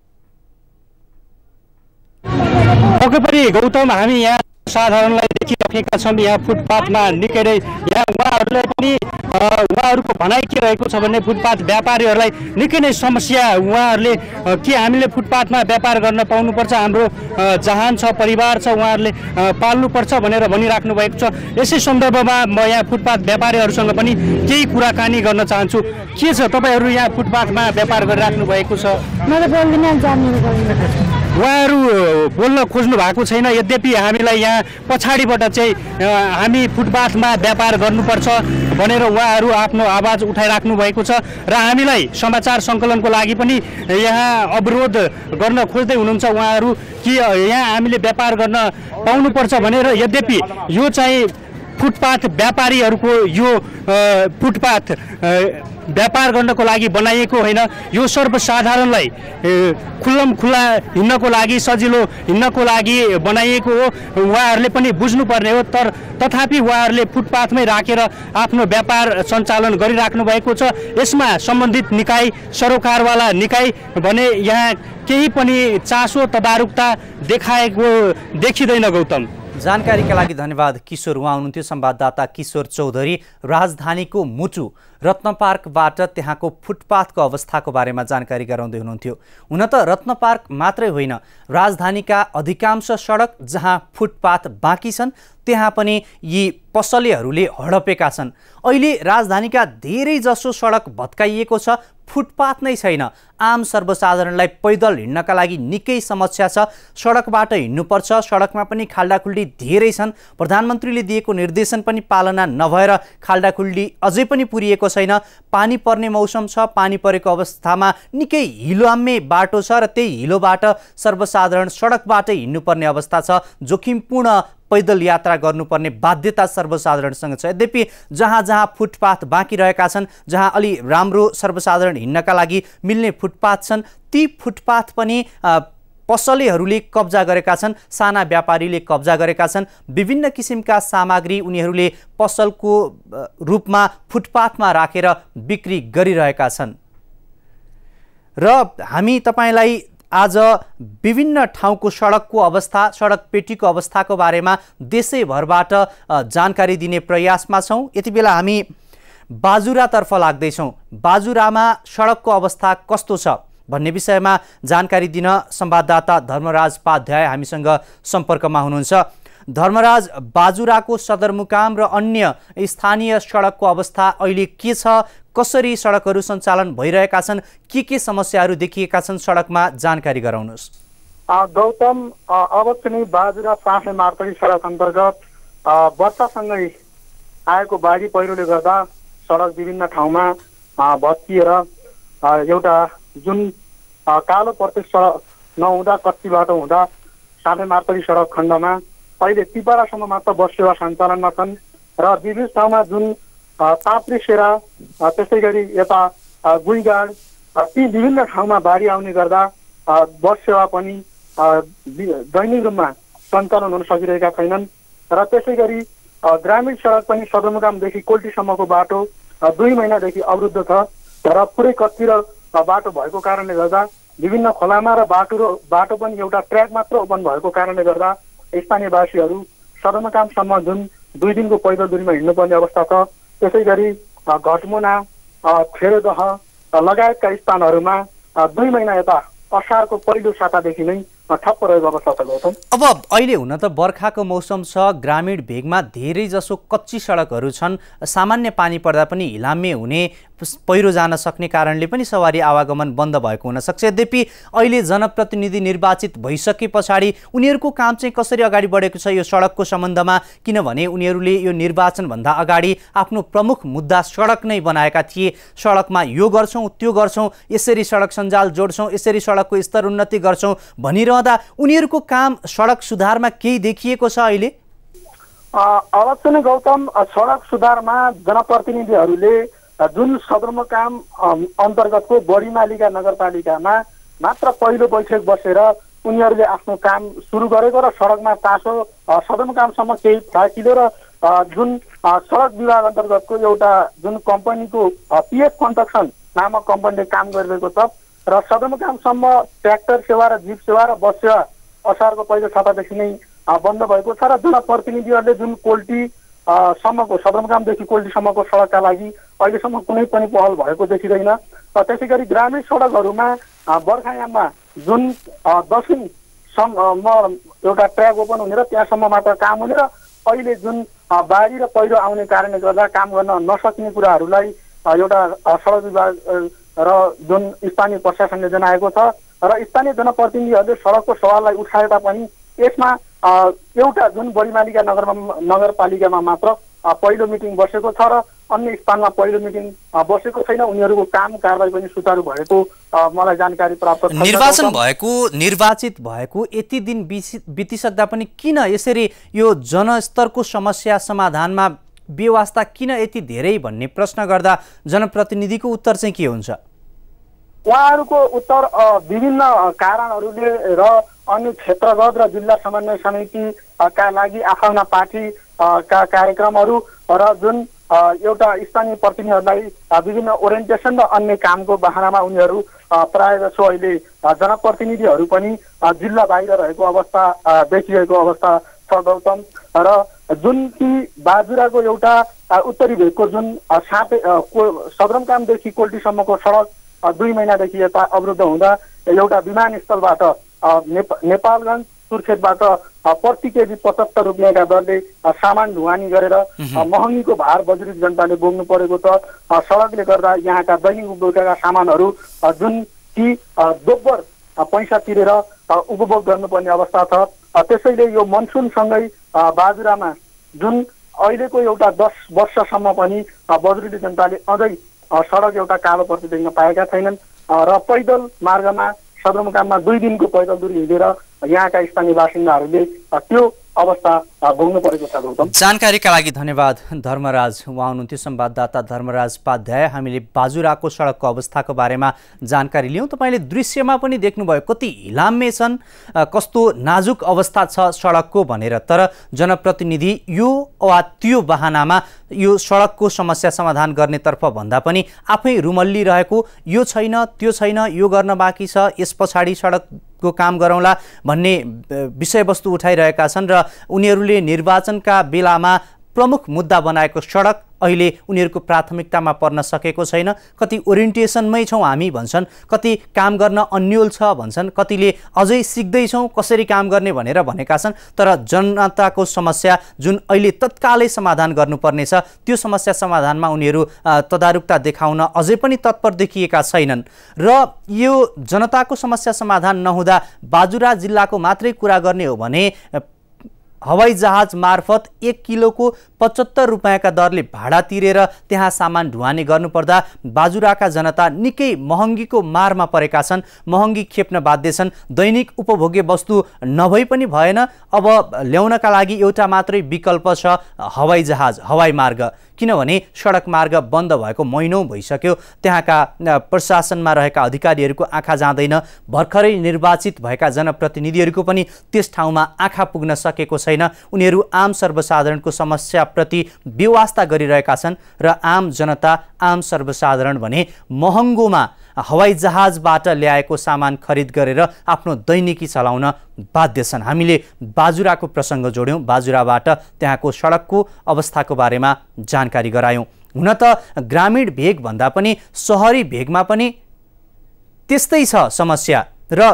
पक्कै पनि गौतम, हामी यहाँ साधारणलाई देखिरहेका छौँ। यहाँ फुटपाथमा निकै नै यहाँ उहाँहरूलाई पनि उहाँहरूको भनाइ के रहेको छ भने फुटपाथ व्यापारीहरूलाई निकै नै समस्या उहाँहरूले के हामीले फुटपाथमा व्यापार गर्न पाउनुपर्छ, हाम्रो जहान छ, परिवार छ, उहाँहरूले पाल्नुपर्छ भनेर भनिराख्नु भएको छ। यसै सन्दर्भमा म यहाँ फुटपाथ व्यापारीहरूसँग पनि केही कुराकानी गर्न चाहन्छु। के छ तपाईँहरू यहाँ फुटपाथमा व्यापार गरिराख्नु भएको छ? उहाँहरू बोल्न खोज्नु भएको छैन, यद्यपि हामीलाई यहाँ पछाडिबाट चाहिँ हामी फुटपाथमा व्यापार गर्नुपर्छ भनेर उहाँहरू आफ्नो आवाज उठाइराख्नु भएको छ र हामीलाई समाचार सङ्कलनको लागि पनि यहाँ अवरोध गर्न खोज्दै हुनुहुन्छ उहाँहरू कि यहाँ हामीले व्यापार गर्न पाउनुपर्छ भनेर। यद्यपि यो चाहिँ फुटपाथ व्यापारीहरूको यो फुटपाथ व्यापार गर्नको लागि बनाइएको होइन, यो सर्वसाधारणलाई खुल्लम खुल्ला हिँड्नको लागि, सजिलो हिँड्नको लागि बनाइएको हो। उहाँहरूले पनि बुझ्नुपर्ने हो, तर तथापि उहाँहरूले फुटपाथमै राखेर आफ्नो व्यापार सञ्चालन गरिराख्नु भएको छ। यसमा सम्बन्धित निकाय, सरोकारवाला निकाय भने यहाँ केही पनि चासो तदारुकता देखाएको देखिँदैन। गौतम, जानकारीका लागि धन्यवाद किशोर। उहाँ हुनुहुन्थ्यो संवाददाता किशोर चौधरी, राजधानीको मुटु रत्न पार्कबाट त्यहाँको फुटपाथको अवस्थाको बारेमा जानकारी गराउँदै हुनुहुन्थ्यो। हुन त रत्न पार्क मात्रै होइन, राजधानीका अधिकांश सडक जहाँ फुटपाथ बाँकी छन् त्यहाँ पनि यी पसलेहरूले हडपेका छन्। अहिले राजधानीका धेरै जसो सडक भत्काइएको छ, फुटपाथ नै छैन। आम सर्वसाधारणलाई पैदल हिँड्नका लागि निकै समस्या छ। सडकबाट हिँड्नुपर्छ, सडकमा पनि खाल्डाखुल्डी धेरै छन्। प्रधानमन्त्रीले दिएको निर्देशन पनि पालना नभएर खाल्डाखुल्डी अझै पनि पुरिएको छैन। पानी पर्ने मौसम छ, पानी परेको अवस्थामा निकै हिलोआम्मे बाटो छ र त्यही हिलोबाट सर्वसाधारण सडकबाटै हिँड्नुपर्ने अवस्था छ। जोखिमपूर्ण पैदल यात्रा गर्नुपर्ने बाध्यता सर्वसाधारणसँग छ। यद्यपि जहाँ जहाँ फुटपाथ बाँकी रहेका छन्, जहाँ अलि राम्रो सर्वसाधारण हिँड्नका लागि मिल्ने फुटपाथ छन्, ती फुटपाथ पनि पसलेहरूले कब्जा गरेका छन्, साना व्यापारीले कब्जा गरेका छन्। विभिन्न किसिमका सामग्री उनीहरूले पसलको रूपमा फुटपाथमा राखेर बिक्री गरिरहेका छन्। र हामी तपाईलाई आज विभिन्न ठाउँको सडकको अवस्था, सडक पेटीको अवस्थाको बारेमा देशैभरबाट जानकारी दिने प्रयासमा छौँ। यति बेला हामी बाजुरातर्फ लाग्दैछौँ। बाजुरामा सडकको अवस्था कस्तो छ भन्ने विषयमा जानकारी दिन संवाददाता धर्मराज पाध्याय हामीसँग सम्पर्कमा हुनुहुन्छ। धर्मराज, बाजुराको सदरमुकाम र अन्य स्थानीय सडकको अवस्था अहिले के छ? कसरी सडकहरू सञ्चालन भइरहेका छन्? के के समस्याहरू देखिएका छन् सडकमा? जानकारी गराउनुहोस्। गौतम, अब चाहिँ बाजुरा साँठे मार्तडी सडक अन्तर्गत वर्षासँगै आएको बाढी पहिरोले गर्दा सडक विभिन्न ठाउँमा भत्किएर एउटा जुन कालो प्रत्यक्ष सडक नहुँदा, कच्ची बाटो हुँदा साँठे मार्तडी सडक खण्डमा अहिले तिपारासम्म मात्र बस सेवा सञ्चालनमा छन् र विभिन्न ठाउँमा जुन ताप्री सेरा, त्यसै गरी यता गुइगाड, ती विभिन्न ठाउँमा बाढी आउने गर्दा बस सेवा पनि दैनिक रूपमा सञ्चालन हुन सकिरहेका छैनन् र त्यसै गरी ग्रामीण सडक पनि सदरमुकामदेखि कोल्टीसम्मको बाटो दुई महिनादेखि अवरुद्ध छ र पुरै कच्ची र बाटो भएको कारणले गर्दा विभिन्न खोलामा र बाटो र बाटो पनि एउटा ट्र्याक मात्र ओपन भएको कारणले गर्दा स्थानीयवासीहरू सदरमुकामसम्म जुन दुई दिनको पैदल दूरीमा हिँड्नुपर्ने अवस्था छ। त्यसै गरी घटमुना, खेरदह लगायतका स्थानहरूमा दुई महिना यता असारको पहिलो सातादेखि नै ठप्प रहेको अवस्था छ। गौतम, अब अहिले हुन त बर्खाको मौसम छ, ग्रामीण भेगमा धेरै जसो कच्ची सडकहरू छन्। सामान्य पानी पर्दा पनि हिलाम्मे हुने, पहिरो जान सक्ने कारणले पनि सवारी आवागमन बन्द भएको हुन सक्छ। यद्यपि अहिले जनप्रतिनिधि निर्वाचित भइसके पछाडि उनीहरूको काम चाहिँ कसरी अगाडि बढेको छ यो सडकको सम्बन्धमा? किनभने उनीहरूले यो निर्वाचनभन्दा अगाडि आफ्नो प्रमुख मुद्दा सडक नै बनाएका थिए। सडकमा यो गर्छौँ, त्यो गर्छौँ, यसरी सडक सञ्जाल जोड्छौँ, यसरी सडकको स्तर उन्नति गर्छौँ भनिरहँदा उनीहरूको काम सडक सुधारमा केही देखिएको छ अहिले? अवश्य नै गौतम, सडक सुधारमा जनप्रतिनिधिहरूले जुन सदरमुकाम अन्तर्गतको बढीमालिका नगरपालिकामा मात्र पहिलो बैठक बसेर उनीहरूले आफ्नो काम सुरु गरेको र सडकमा चासो सदरमुकामसम्म केही फ्याकिलो र जुन सडक विभाग अन्तर्गतको एउटा जुन कम्पनीको पिएफ कन्स्ट्रक्सन नामक कम्पनीले काम गरिरहेको छ र सदरमुकामसम्म ट्र्याक्टर सेवा र जिप सेवा र बस सेवा असारको पहिलो सातादेखि नै बन्द भएको छ र जनप्रतिनिधिहरूले जुन कोल्टी सम्मको सदरमुकामदेखि कोल्टीसम्मको सडकका लागि अहिलेसम्म कुनै पनि पहल भएको देखिँदैन। त्यसै गरी ग्रामीण सडकहरूमा बर्खायाममा जुन दक्षिणसम्म एउटा ट्र्याक ओपन हुने र त्यहाँसम्म मात्र काम हुने र अहिले जुन बाढी र पहिरो आउने कारणले गर्दा काम गर्न नसक्ने कुराहरूलाई एउटा सडक विभाग र जुन स्थानीय प्रशासनले जनाएको छ र स्थानीय जनप्रतिनिधिहरूले सडकको सवाललाई उठाए तापनि यसमा एउटा जुन बढीमालिका नगरमा नगरपालिकामा मात्र पहिलो मिटिङ बसेको छ र अन्य स्थानमा पहिलो मिटिङ बसेको छैन। उनीहरूको काम कारबाही पनि सुचारू भएको मलाई जानकारी प्राप्त छ। निर्वाचन भएको निर्वाचित भएको यति दिन बितिसक्दा पनि किन यसरी यो जनस्तरको समस्या समाधानमा व्यवस्था किन यति धेरै भन्ने प्रश्न गर्दा जनप्रतिनिधिको उत्तर चाहिँ के हुन्छ? उहाँहरूको उत्तर विभिन्न कारणहरूले र अन्य क्षेत्रगत र जिल्ला समन्वय समितिका लागि आफ्ना पार्टी का कार्यक्रमहरू र जुन एउटा स्थानीय प्रतिनिधिहरूलाई विभिन्न ओरिएन्टेसन र अन्य कामको बहानामा उनीहरू प्रायः जसो अहिले जनप्रतिनिधिहरू पनि जिल्ला बाहिर रहेको अवस्था देखिएको अवस्था छ गौतम। र जुन कि बाजुराको एउटा उत्तरी भेगको जुन सापे सदरमुकामदेखि कोल्टीसम्मको सडक दुई महिनादेखि यता अवरुद्ध हुँदा एउटा विमानस्थलबाट नेपालगञ्ज सुर्खेतबाट प्रति केजी पचहत्तर रुपियाँका दरले सामान ढुवानी गरेर महँगीको भार बज्रित जनताले बोक्नु परेको छ। सडकले गर्दा यहाँका दैनिक उपभोगका सामानहरू जुन कि दोब्बर पैसा तिरेर उपभोग गर्नुपर्ने अवस्था छ। त्यसैले यो मनसुनसँगै बाजुरामा जुन अहिलेको एउटा दस वर्षसम्म पनि बज्रित जनताले अझै सडक एउटा कालो पर्ची देख्न पाएका छैनन् र पैदल मार्गमा सदरमुकाममा दुई दिनको पैदल दूरी हिँडेर यहाँका स्थानीय बासिन्दाहरूले त्यो अवस्था भोग्नु परेको छ। गौतम, जानकारीका लागि धन्यवाद धर्मराज। उहाँ हुनुहुन्थ्यो संवाददाता धर्मराज उपाध्याय। हामीले बाजुराको सडकको अवस्थाको बारेमा जानकारी लियौँ। तपाईँले दृश्यमा पनि देख्नुभयो कति हिलाम्मे छन्, कस्तो नाजुक अवस्था छ सडकको भनेर। तर जनप्रतिनिधि यो वा त्यो बहानामा यो सडकको समस्या समाधान गर्नेतर्फ भन्दा पनि आफै रुमल्लिरहेको, यो छैन त्यो छैन, यो गर्न बाँकी छ, यस पछाडि सडकको काम गरौँला भन्ने विषयवस्तु उठाइरहेका छन् र उनीहरूले निर्वाचनका बेलामा प्रमुख मुद्दा बनाएको सडक अहिले उनीहरूको प्राथमिकतामा पर्न सकेको छैन। कति ओरिएन्टेसनमै छौँ हामी भन्छन्, कति काम गर्न अन्यल छ भन्छन्, कतिले अझै सिक्दैछौँ कसरी काम गर्ने भनेर भनेका छन्। तर जनताको समस्या जुन अहिले तत्कालै समाधान गर्नुपर्ने छ त्यो समस्या समाधानमा उनीहरू तदारुकता देखाउन अझै पनि तत्पर देखिएका छैनन्। र यो जनताको समस्या समाधान नहुँदा बाजुरा जिल्लाको मात्रै कुरा गर्ने हो भने हवाई जहाज मार्फत एक किलोको पचहत्तर रुपियाँका दरले भाडा तिरेर त्यहाँ सामान ढुवानी गर्नुपर्दा बाजुराका जनता निकै महँगीको मारमा परेका छन्, महँगी खेप्न बाध्य छन्। दैनिक उपभोग्य वस्तु नभई पनि भएन, अब ल्याउनका लागि एउटा मात्रै विकल्प छ हवाई जहाज, हवाई मार्ग। किनभने सडक मार्ग बन्द भएको महिनौँ भइसक्यो। त्यहाँका प्रशासनमा रहेका अधिकारीहरूको आँखा जाँदैन। भर्खरै निर्वाचित भएका जनप्रतिनिधिहरूको पनि त्यस ठाउँमा आँखा पुग्न सकेको छैन। उनीहरू आम सर्वसाधारणको समस्याप्रति बेवास्ता गरिरहेका छन् र आम जनता, आम सर्वसाधारण भने महँगोमा हवाई जहाजबाट ल्याएको सामान खरिद गरेर आफ्नो दैनिकी चलाउन बाध्य छन्। हामीले बाजुराको प्रसङ्ग जोड्यौँ, बाजुराबाट त्यहाँको सडकको अवस्थाको बारेमा जानकारी गरायौँ। हुन त ग्रामीण भेग भन्दा पनि सहरी भेगमा पनि त्यस्तै छ समस्या। र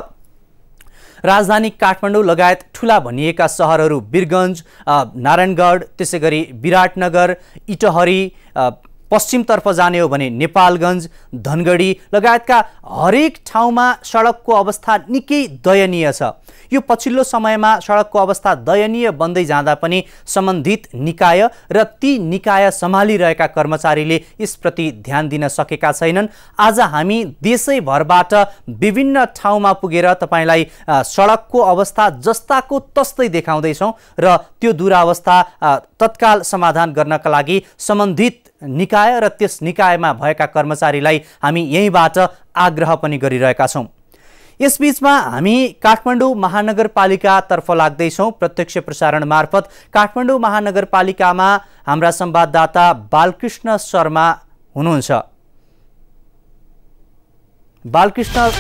राजधानी काठमाडौँ लगायत ठुला भनिएका सहरहरू वीरगञ्ज, नारायणगढ, त्यसै गरी विराटनगर, इटहरी, पश्चिमतर्फ जाने हो भने नेपालगञ्ज, धनगढी लगायतका हरेक ठाउँमा सडकको अवस्था निकै दयनीय छ। यो पछिल्लो समयमा सडकको अवस्था दयनीय बन्दै जाँदा पनि सम्बन्धित निकाय र ती निकाय सम्हालिरहेका कर्मचारीले यसप्रति ध्यान दिन सकेका छैनन्। आज हामी देशैभरबाट विभिन्न ठाउँमा पुगेर तपाईँलाई सडकको अवस्था जस्ताको तस्तै देखाउँदैछौँ र त्यो दुरावस्था तत्काल समाधान गर्नका लागि सम्बन्धित निकाय र त्यस निकायमा भएका कर्मचारीलाई हामी यहीँबाट आग्रह पनि गरिरहेका छौँ। यसबीचमा हामी काठमाडौँ महानगरपालिकातर्फ लाग्दैछौँ प्रत्यक्ष प्रसारण मार्फत। काठमाडौँ महानगरपालिकामा हाम्रा संवाददाता बालकृष्ण शर्मा हुनुहुन्छ। बालकृष्ण,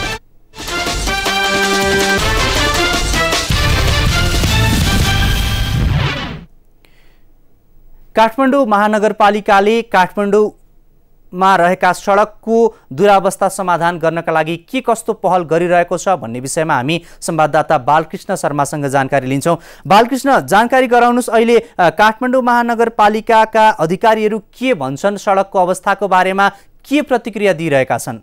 काठमाडौँ महानगरपालिकाले काठमाडौँमा रहेका सडकको दुरावस्था समाधान गर्नका लागि के कस्तो पहल गरिरहेको छ भन्ने विषयमा हामी संवाददाता बालकृष्ण शर्मासँग जानकारी लिन्छौँ। बालकृष्ण, जानकारी गराउनुहोस्, अहिले काठमाडौँ महानगरपालिकाका अधिकारीहरू के भन्छन्, सडकको अवस्थाको बारेमा के प्रतिक्रिया दिइरहेका छन्?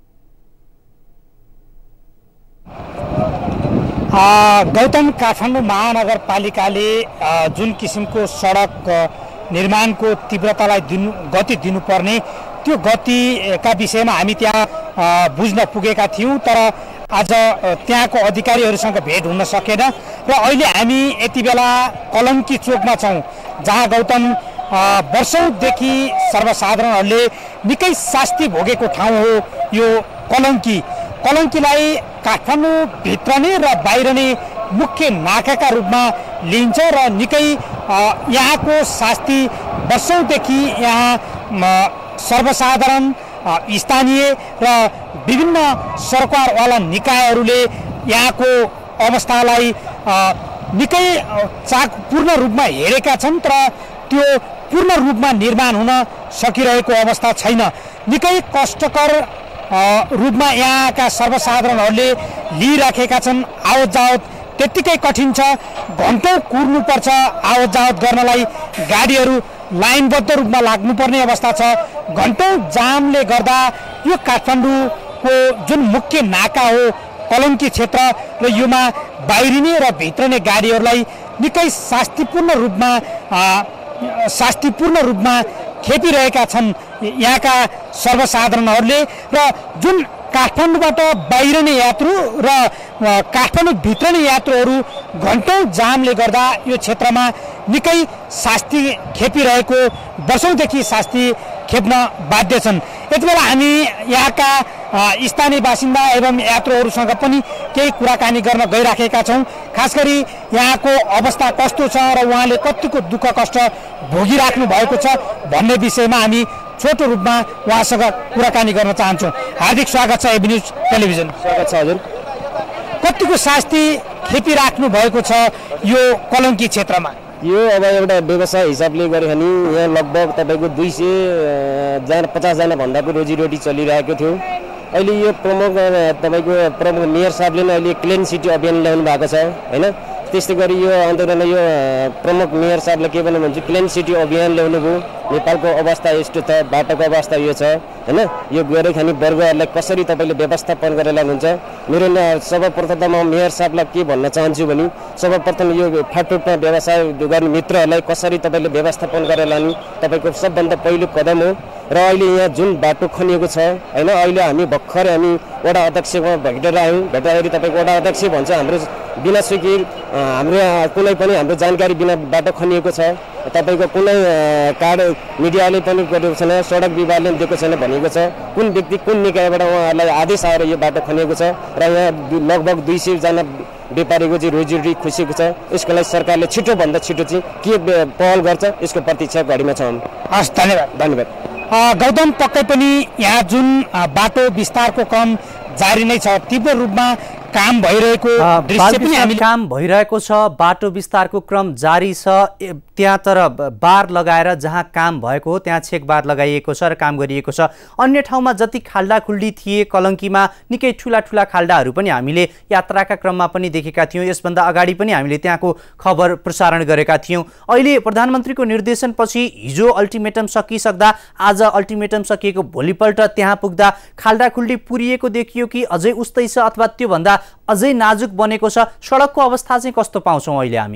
गौतम, काठमाडौँ महानगरपालिकाले जुन किसिमको सडक निर्माणको तीव्रतालाई दिनु गति दिनुपर्ने त्यो गतिका विषयमा हामी त्यहाँ बुझ्न पुगेका थियौँ, तर आज त्यहाँको अधिकारीहरूसँग भेट हुन सकेन र अहिले हामी यति बेला कलङ्की चोकमा छौँ, जहाँ गौतम वर्षौँदेखि सर्वसाधारणहरूले निकै शास्ति भोगेको ठाउँ हो यो कलङ्की। कलङ्कीलाई काठमाडौँ भित्र नै र बाहिर नै मुख्य नाकाका रूपमा लिइन्छ र निकै यहाँको शास्ति वर्षौँदेखि यहाँ सर्वसाधारण स्थानीय र विभिन्न सरकारवाला निकायहरूले यहाँको अवस्थालाई निकै चाक पूर्ण रूपमा हेरेका छन्, तर त्यो पूर्ण रूपमा निर्माण हुन सकिरहेको अवस्था छैन। निकै कष्टकर रूपमा यहाँका सर्वसाधारणहरूले लिइराखेका छन्। आवत जावत त्यत्तिकै कठिन छ, घन्टौँ कुर्नुपर्छ आवत जावत गर्नलाई। गाडीहरू लाइनबद्ध रूपमा लाग्नुपर्ने अवस्था छ। घन्टौँ जामले गर्दा यो काठमाडौँको जुन मुख्य नाका हो कलङ्की क्षेत्र र योमा बाहिरिने र भित्रने गाडीहरूलाई निकै शास्तिपूर्ण रूपमा शास्तिपूर्ण रूपमा खेपिरहेका छन् यहाँका सर्वसाधारणहरूले। र जुन काठमाडौँबाट बाहिरने यात्रु र काठमाडौँ भित्रने यात्रुहरू घन्टौँ जामले गर्दा यो क्षेत्रमा निकै शास्ति खेपिरहेको, वर्षौँदेखि शास्ति खेप्न बाध्य छन्। यति बेला हामी यहाँका स्थानीय बासिन्दा एवं यात्रुहरूसँग पनि केही कुराकानी गर्न गइराखेका छौँ। खास गरी यहाँको अवस्था कस्तो छ र उहाँले कतिको दुःख कष्ट भोगिराख्नु भएको छ भन्ने विषयमा हामी छोटो रूपमा उहाँसँग कुराकानी गर्न चाहन्छौँ। हार्दिक स्वागत छ एबी न्युज टेलिभिजन। स्वागत छ हजुर। कतिको शास्ति खेपिराख्नु भएको छ यो कलङ्की क्षेत्रमा? यो अब एउटा व्यवसाय हिसाबले गऱ्यो भने यहाँ लगभग तपाईँको दुई सय जना पचासजना भन्दाको रोजीरोटी चलिरहेको थियो। अहिले यो प्रमुख तपाईँको प्रमुख मेयर साहबले नै अहिले क्लिन सिटी अभियान ल्याउनु भएको छ होइन। त्यस्तै गरी यो अन्तर्गत यो प्रमुख मेयर साहबले के भन्नु भन्छ, क्लिन सिटी अभियान ल्याउनु भयो। नेपालको अवस्था यस्तो छ, बाटोको अवस्था यो छ होइन। यो गएर खाने वर्गहरूलाई कसरी तपाईँले व्यवस्थापन गरेर लानुहुन्छ? मेरो सर्वप्रथम त म मेयर साहबलाई के भन्न चाहन्छु भने सर्वप्रथम यो फाटफुटमा व्यवसाय गर्ने मित्रहरूलाई कसरी तपाईँले व्यवस्थापन गरेर लानु तपाईँको सबभन्दा पहिलो कदम हो। र अहिले यहाँ जुन बाटो खनिएको छ होइन, अहिले हामी भर्खर हामी वडा अध्यक्षमा भेटेर आयौँ। भेट्दाखेरि तपाईँको वडा अध्यक्ष भन्छ हाम्रो बिना स्वीकृत हाम्रो कुनै पनि हाम्रो जानकारी बिना बाटो खनिएको छ, तपाईँको कुनै कार्ड मिडियाले पनि गरेको छैन, सडक विभागले पनि दिएको छैन भनेको छ। कुन व्यक्ति कुन निकायबाट उहाँहरूलाई आदेश आएर यो बाटो खनिएको छ र यहाँ लगभग दुई सयजना व्यापारीको चाहिँ रोजीरोटी खुसीको छ। यसको लागि सरकारले छिटोभन्दा छिटो चाहिँ के पहल गर्छ यसको प्रतीक्षा घडीमा छौँ। हस्, धन्यवाद धन्यवाद। गौतम, पक्कै पनि यहाँ जुन बाटो विस्तारको क्रम जारी नै छ, तीव्र रूपमा काम भइरहेको दृश्य पनि हामी काम भइरहेको छ। बाटो विस्तारको क्रम जारी छ त्यहाँ, तर बार लगाएर जहाँ काम भएको हो त्यहाँ छेक बार लगाइएको छ र काम गरिएको छ। अन्य ठाउँमा जति खाल्डाखुल्डी थिए कलङ्कीमा निकै ठुला ठुला खाल्डाहरू पनि हामीले यात्राका क्रममा पनि देखेका थियौँ। यसभन्दा अगाडि पनि हामीले त्यहाँको खबर प्रसारण गरेका थियौँ। अहिले प्रधानमन्त्रीको निर्देशनपछि हिजो अल्टिमेटम सकिसक्दा आज अल्टिमेटम सकिएको भोलिपल्ट त्यहाँ पुग्दा खाल्डाखुल्डी पुरिएको देखियो कि अझै उस्तै छ अथवा त्योभन्दा अझै नाजुक बनेको छ? सडकको अवस्था चाहिँ कस्तो पाउँछौँ अहिले हामी?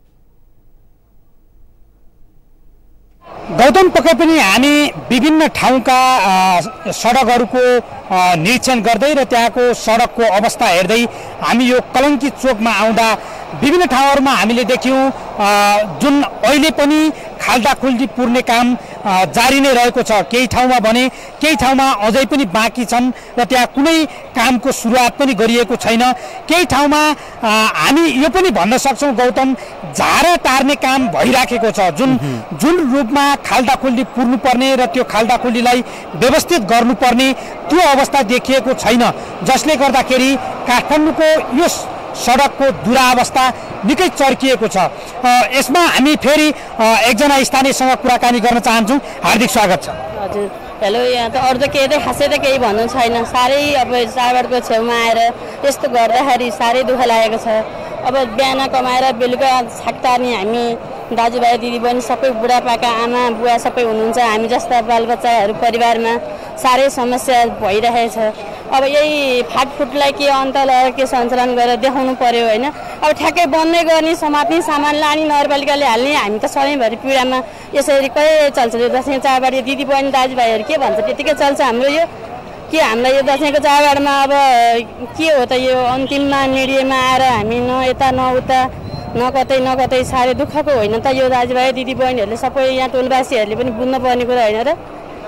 गौतम, पक्कै पनि हामी विभिन्न ठाउँका सडकहरूको निरीक्षण गर्दै र त्यहाँको सडकको अवस्था हेर्दै हामी यो कलङ्की चोकमा आउँदा विभिन्न ठाउँहरूमा हामीले देख्यौँ जुन अहिले पनि खाल्डाखुल्डी पुर्ने काम जारी नै रहेको छ। केही ठाउँमा भने केही ठाउँमा अझै पनि बाँकी छन् र त्यहाँ कुनै कामको सुरुवात पनि गरिएको छैन। केही ठाउँमा हामी यो पनि भन्न सक्छौँ गौतम, झारा टार्ने काम भइराखेको छ। जुन जुन रूपमा खाल्डाखुल्डी पुर्नुपर्ने र त्यो खाल्डाखुल्डीलाई व्यवस्थित गर्नुपर्ने त्यो अवस्था देखिएको छैन, जसले गर्दाखेरि काठमाडौँको यो सडकको दुरावस्था निकै चर्किएको छ। यसमा हामी फेरि एकजना स्थानीयसँग कुराकानी गर्न चाहन्छौँ। हार्दिक स्वागत छ। हजुर हेलो। यहाँ त अरू त केही त खासै त केही भन्नु छैन। साह्रै अब चाडबाडको छेउमा आएर यस्तो गर्दाखेरि साह्रै दुःख लागेको छ। अब बिहान कमाएर बेलुका छाक टार्ने हामी दाजुभाइ दिदीबहिनी सबै बुढापाका आमा बुवा सबै हुनुहुन्छ। हामी जस्ता बालबच्चाहरू परिवारमा साह्रै समस्या भइरहेछ। अब यही फाटफुटलाई के अन्त लगाएर के सञ्चालन गरेर देखाउनु पर्यो होइन। अब ठ्याक्कै बन्दै गर्ने समात्ने सामान लाने नगरपालिकाले हाल्ने हामी त सधैँभरि पीडामा यसरी कहिले चल्छ यो दसैँ चाडबाड। दिदीबहिनी दाजुभाइहरू के भन्छ त्यतिकै चल्छ हाम्रो यो के हामीलाई यो दसैँको चाडबाडमा अब के हो त यो अन्तिममा मिडियामा आएर हामी न यता न उता न कतै न कतै साह्रै दुःखको होइन त यो दाजुभाइ दिदीबहिनीहरूले सबै यहाँ टोलवासीहरूले पनि बुझ्नु पर्ने कुरा होइन र।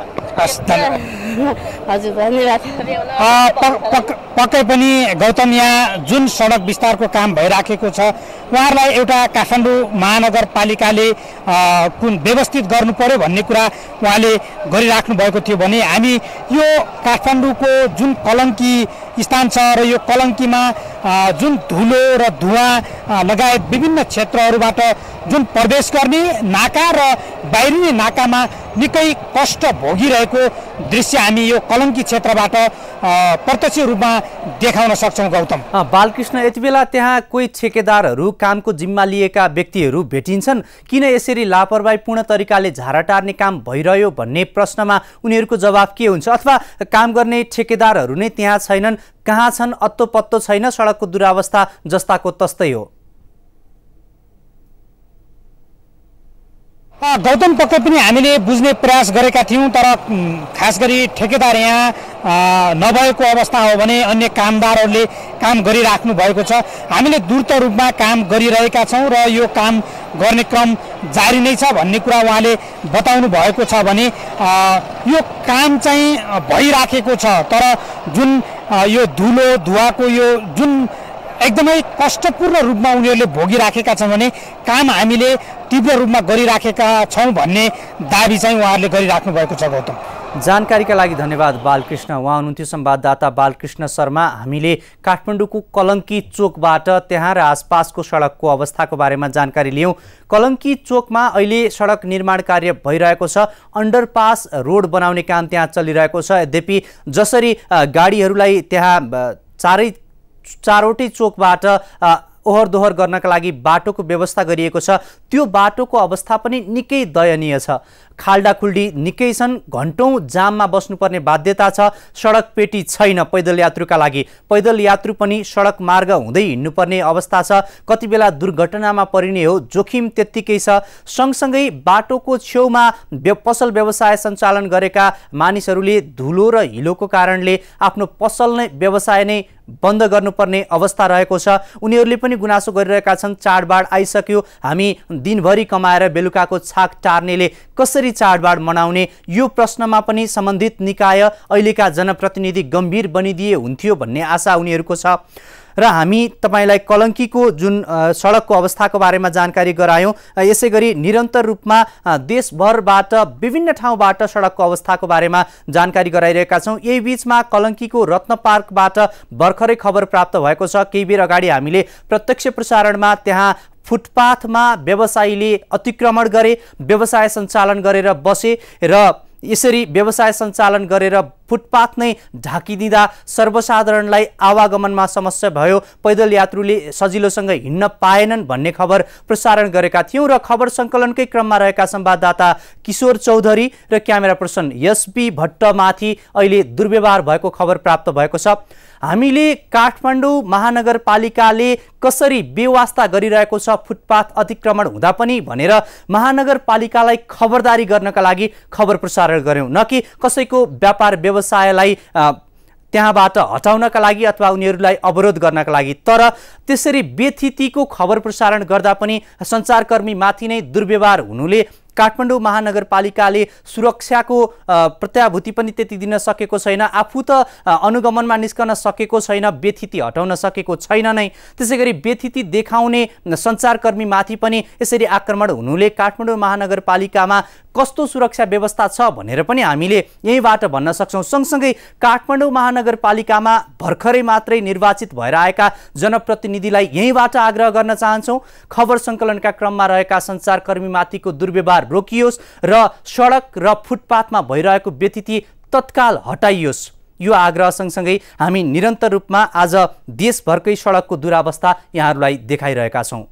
हजुर धन्यवाद। पक्कै पनि गौतम यहाँ जुन सडक विस्तारको काम भइराखेको छ उहाँहरूलाई एउटा काठमाडौँ महानगरपालिकाले कुन व्यवस्थित गर्नु पर्यो भन्ने कुरा उहाँले गरिराख्नु भएको थियो भने हामी यो काठमाडौँको जुन कलङ्की स्थान छ र यो कलङ्कीमा जुन धुलो र धुवाँ लगायत विभिन्न क्षेत्रहरूबाट जुन प्रवेश गर्ने नाका र बाहिरिने नाकामा निकै कष्ट भोगिरहेको दृश्य हामी यो कलङ्की क्षेत्रबाट प्रत्यक्ष रूपमा देखाउन सक्छौँ। गौतम बालकृष्ण, यति बेला त्यहाँ कोही ठेकेदारहरू कामको जिम्मा लिएका व्यक्तिहरू भेटिन्छन् किन यसरी लापरवाहीपूर्ण तरिकाले झारा टार्ने काम भइरह्यो भन्ने प्रश्नमा उनीहरूको जवाब के हुन्छ? अथवा काम गर्ने ठेकेदारहरू नै त्यहाँ छैनन्, कहाँ छन् अत्तो पत्तो छैन, सडकको दुरावस्था जस्ताको तस्तै हो? गौतम पक्कै पनि हामीले बुझ्ने प्रयास गरेका थियौँ तर खास गरी ठेकेदार यहाँ नभएको अवस्था हो भने अन्य कामदारहरूले काम गरिराख्नु भएको छ। हामीले द्रुत रूपमा काम गरिरहेका छौँ र यो काम गर्ने क्रम जारी नै छ भन्ने कुरा उहाँले बताउनु भएको छ भने यो काम चाहिँ भइराखेको छ तर जुन यो धुलो धुवाको यो जुन एकदमै कष्टपूर्ण रूपमा उनीहरूले भोगिराखेका छन् भने काम हामीले तीव्र रूपमा गरिराखेका छौँ भन्ने दाबी चाहिँ उहाँहरूले गरिराख्नु भएको छ। गौतम, जानकारीका लागि धन्यवाद बालकृष्ण। उहाँ हुनुहुन्थ्यो संवाददाता बालकृष्ण शर्मा। हामीले काठमाडौँको कलङ्की चोकबाट त्यहाँ र आसपासको सडकको अवस्थाको बारेमा जानकारी लियौँ। कलङ्की चोकमा अहिले सडक निर्माण कार्य भइरहेको छ। अन्डरपास रोड बनाउने काम त्यहाँ चलिरहेको छ। यद्यपि जसरी गाडीहरूलाई त्यहाँ चारै चारवटै चोकबाट ओहोर दोहोर गर्नका लागि बाटोको व्यवस्था गरिएको छ त्यो बाटोको अवस्था पनि निकै दयनीय छ। खाल्डाखुल्डी निकै छन्, घन्टौँ जाममा बस्नुपर्ने बाध्यता छ। सडक पेटी छैन पैदल यात्रुका लागि, पैदल यात्रु पनि सडक मार्ग हुँदै हिँड्नुपर्ने अवस्था छ। कति बेला दुर्घटनामा परिने हो जोखिम त्यत्तिकै छ। सँगसँगै बाटोको छेउमा पसल व्यवसाय सञ्चालन गरेका मानिसहरूले धुलो र हिलोको कारणले आफ्नो पसल नै व्यवसाय नै बन्द गर्नुपर्ने अवस्था रहेको छ। उनीहरूले पनि गुनासो गरिरहेका छन् चाडबाड आइसक्यो, हामी दिनभरि कमाएर बेलुकाको छाक टार्नेले कसरी चाडबाड मनाउने, यो प्रश्नमा पनि सम्बन्धित निकाय अहिलेका जनप्रतिनिधि गम्भीर बनिदिए हुन्थ्यो भन्ने आशा उनीहरूको छ। र हामी तपाईलाई कलङ्कीको जुन सडकको अवस्थाको बारेमा जानकारी गरायौँ। यसै गरी निरन्तर रूपमा देशभरबाट विभिन्न ठाउँबाट सडकको अवस्थाको बारेमा जानकारी गराइरहेका छौँ। यही बीचमा कलङ्कीको रत्न पार्कबाट भर्खरै खबर प्राप्त भएको छ। केही बेर अगाडि हामीले प्रत्यक्ष प्रसारणमा त्यहाँ फुटपाथमा व्यवसायीले अतिक्रमण गरे, व्यवसाय सञ्चालन गरेर बसे र यसरी व्यवसाय सञ्चालन गरेर फुटपाथ नै ढाकिदिँदा सर्वसाधारणलाई आवागमनमा समस्या भयो, पैदल यात्रुले सजिलोसँग हिँड्न पाएनन् भन्ने खबर प्रसारण गरेका थियौँ। र खबर सङ्कलनकै क्रममा रहेका संवाददाता किशोर चौधरी र क्यामेरा पर्सन एसबी भट्टमाथि अहिले दुर्व्यवहार भएको खबर प्राप्त भएको छ। हामीले काठमाडौँ महानगरपालिकाले कसरी बेवास्ता गरिरहेको छ फुटपाथ अतिक्रमण हुँदा पनि भनेर महानगरपालिकालाई खबरदारी गर्नका लागि खबर प्रसारण गर्यौँ, न कि कसैको व्यापार व्यवसायलाई त्यहाँबाट हटाउनका लागि अथवा उनीहरूलाई अवरोध गर्नका लागि। तर त्यसरी बेथितिको खबर प्रसारण गर्दा पनि सञ्चारकर्मी माथि नै दुर्व्यवहार हुनुले काठमाडौँ महानगरपालिकाले सुरक्षाको प्रत्याभूति पनि त्यति दिन सकेको छैन, आफू त अनुगमनमा निस्कन सकेको छैन, व्यथिति हटाउन सकेको छैन नै। त्यसै गरी व्यथिति देखाउने सञ्चारकर्मीमाथि पनि यसरी आक्रमण हुनुले काठमाडौँ महानगरपालिकामा कस्तो सुरक्षा व्यवस्था छ भनेर पनि हामीले यहीँबाट भन्न सक्छौँ। सँगसँगै काठमाडौँ महानगरपालिकामा भर्खरै मात्रै निर्वाचित भएर आएका जनप्रतिनिधिलाई यहीँबाट आग्रह गर्न चाहन्छौँ, खबर सङ्कलनका क्रममा रहेका सञ्चारकर्मीमाथिको दुर्व्यवहार रोकियोस् र सडक र फुटपाथमा भइरहेको व्यथिति तत्काल हटाइयोस्। यो आग्रह सँगसँगै हामी निरन्तर रूपमा आज देशभरकै सडकको दुरावस्था यहाँहरूलाई देखाइरहेका छौँ।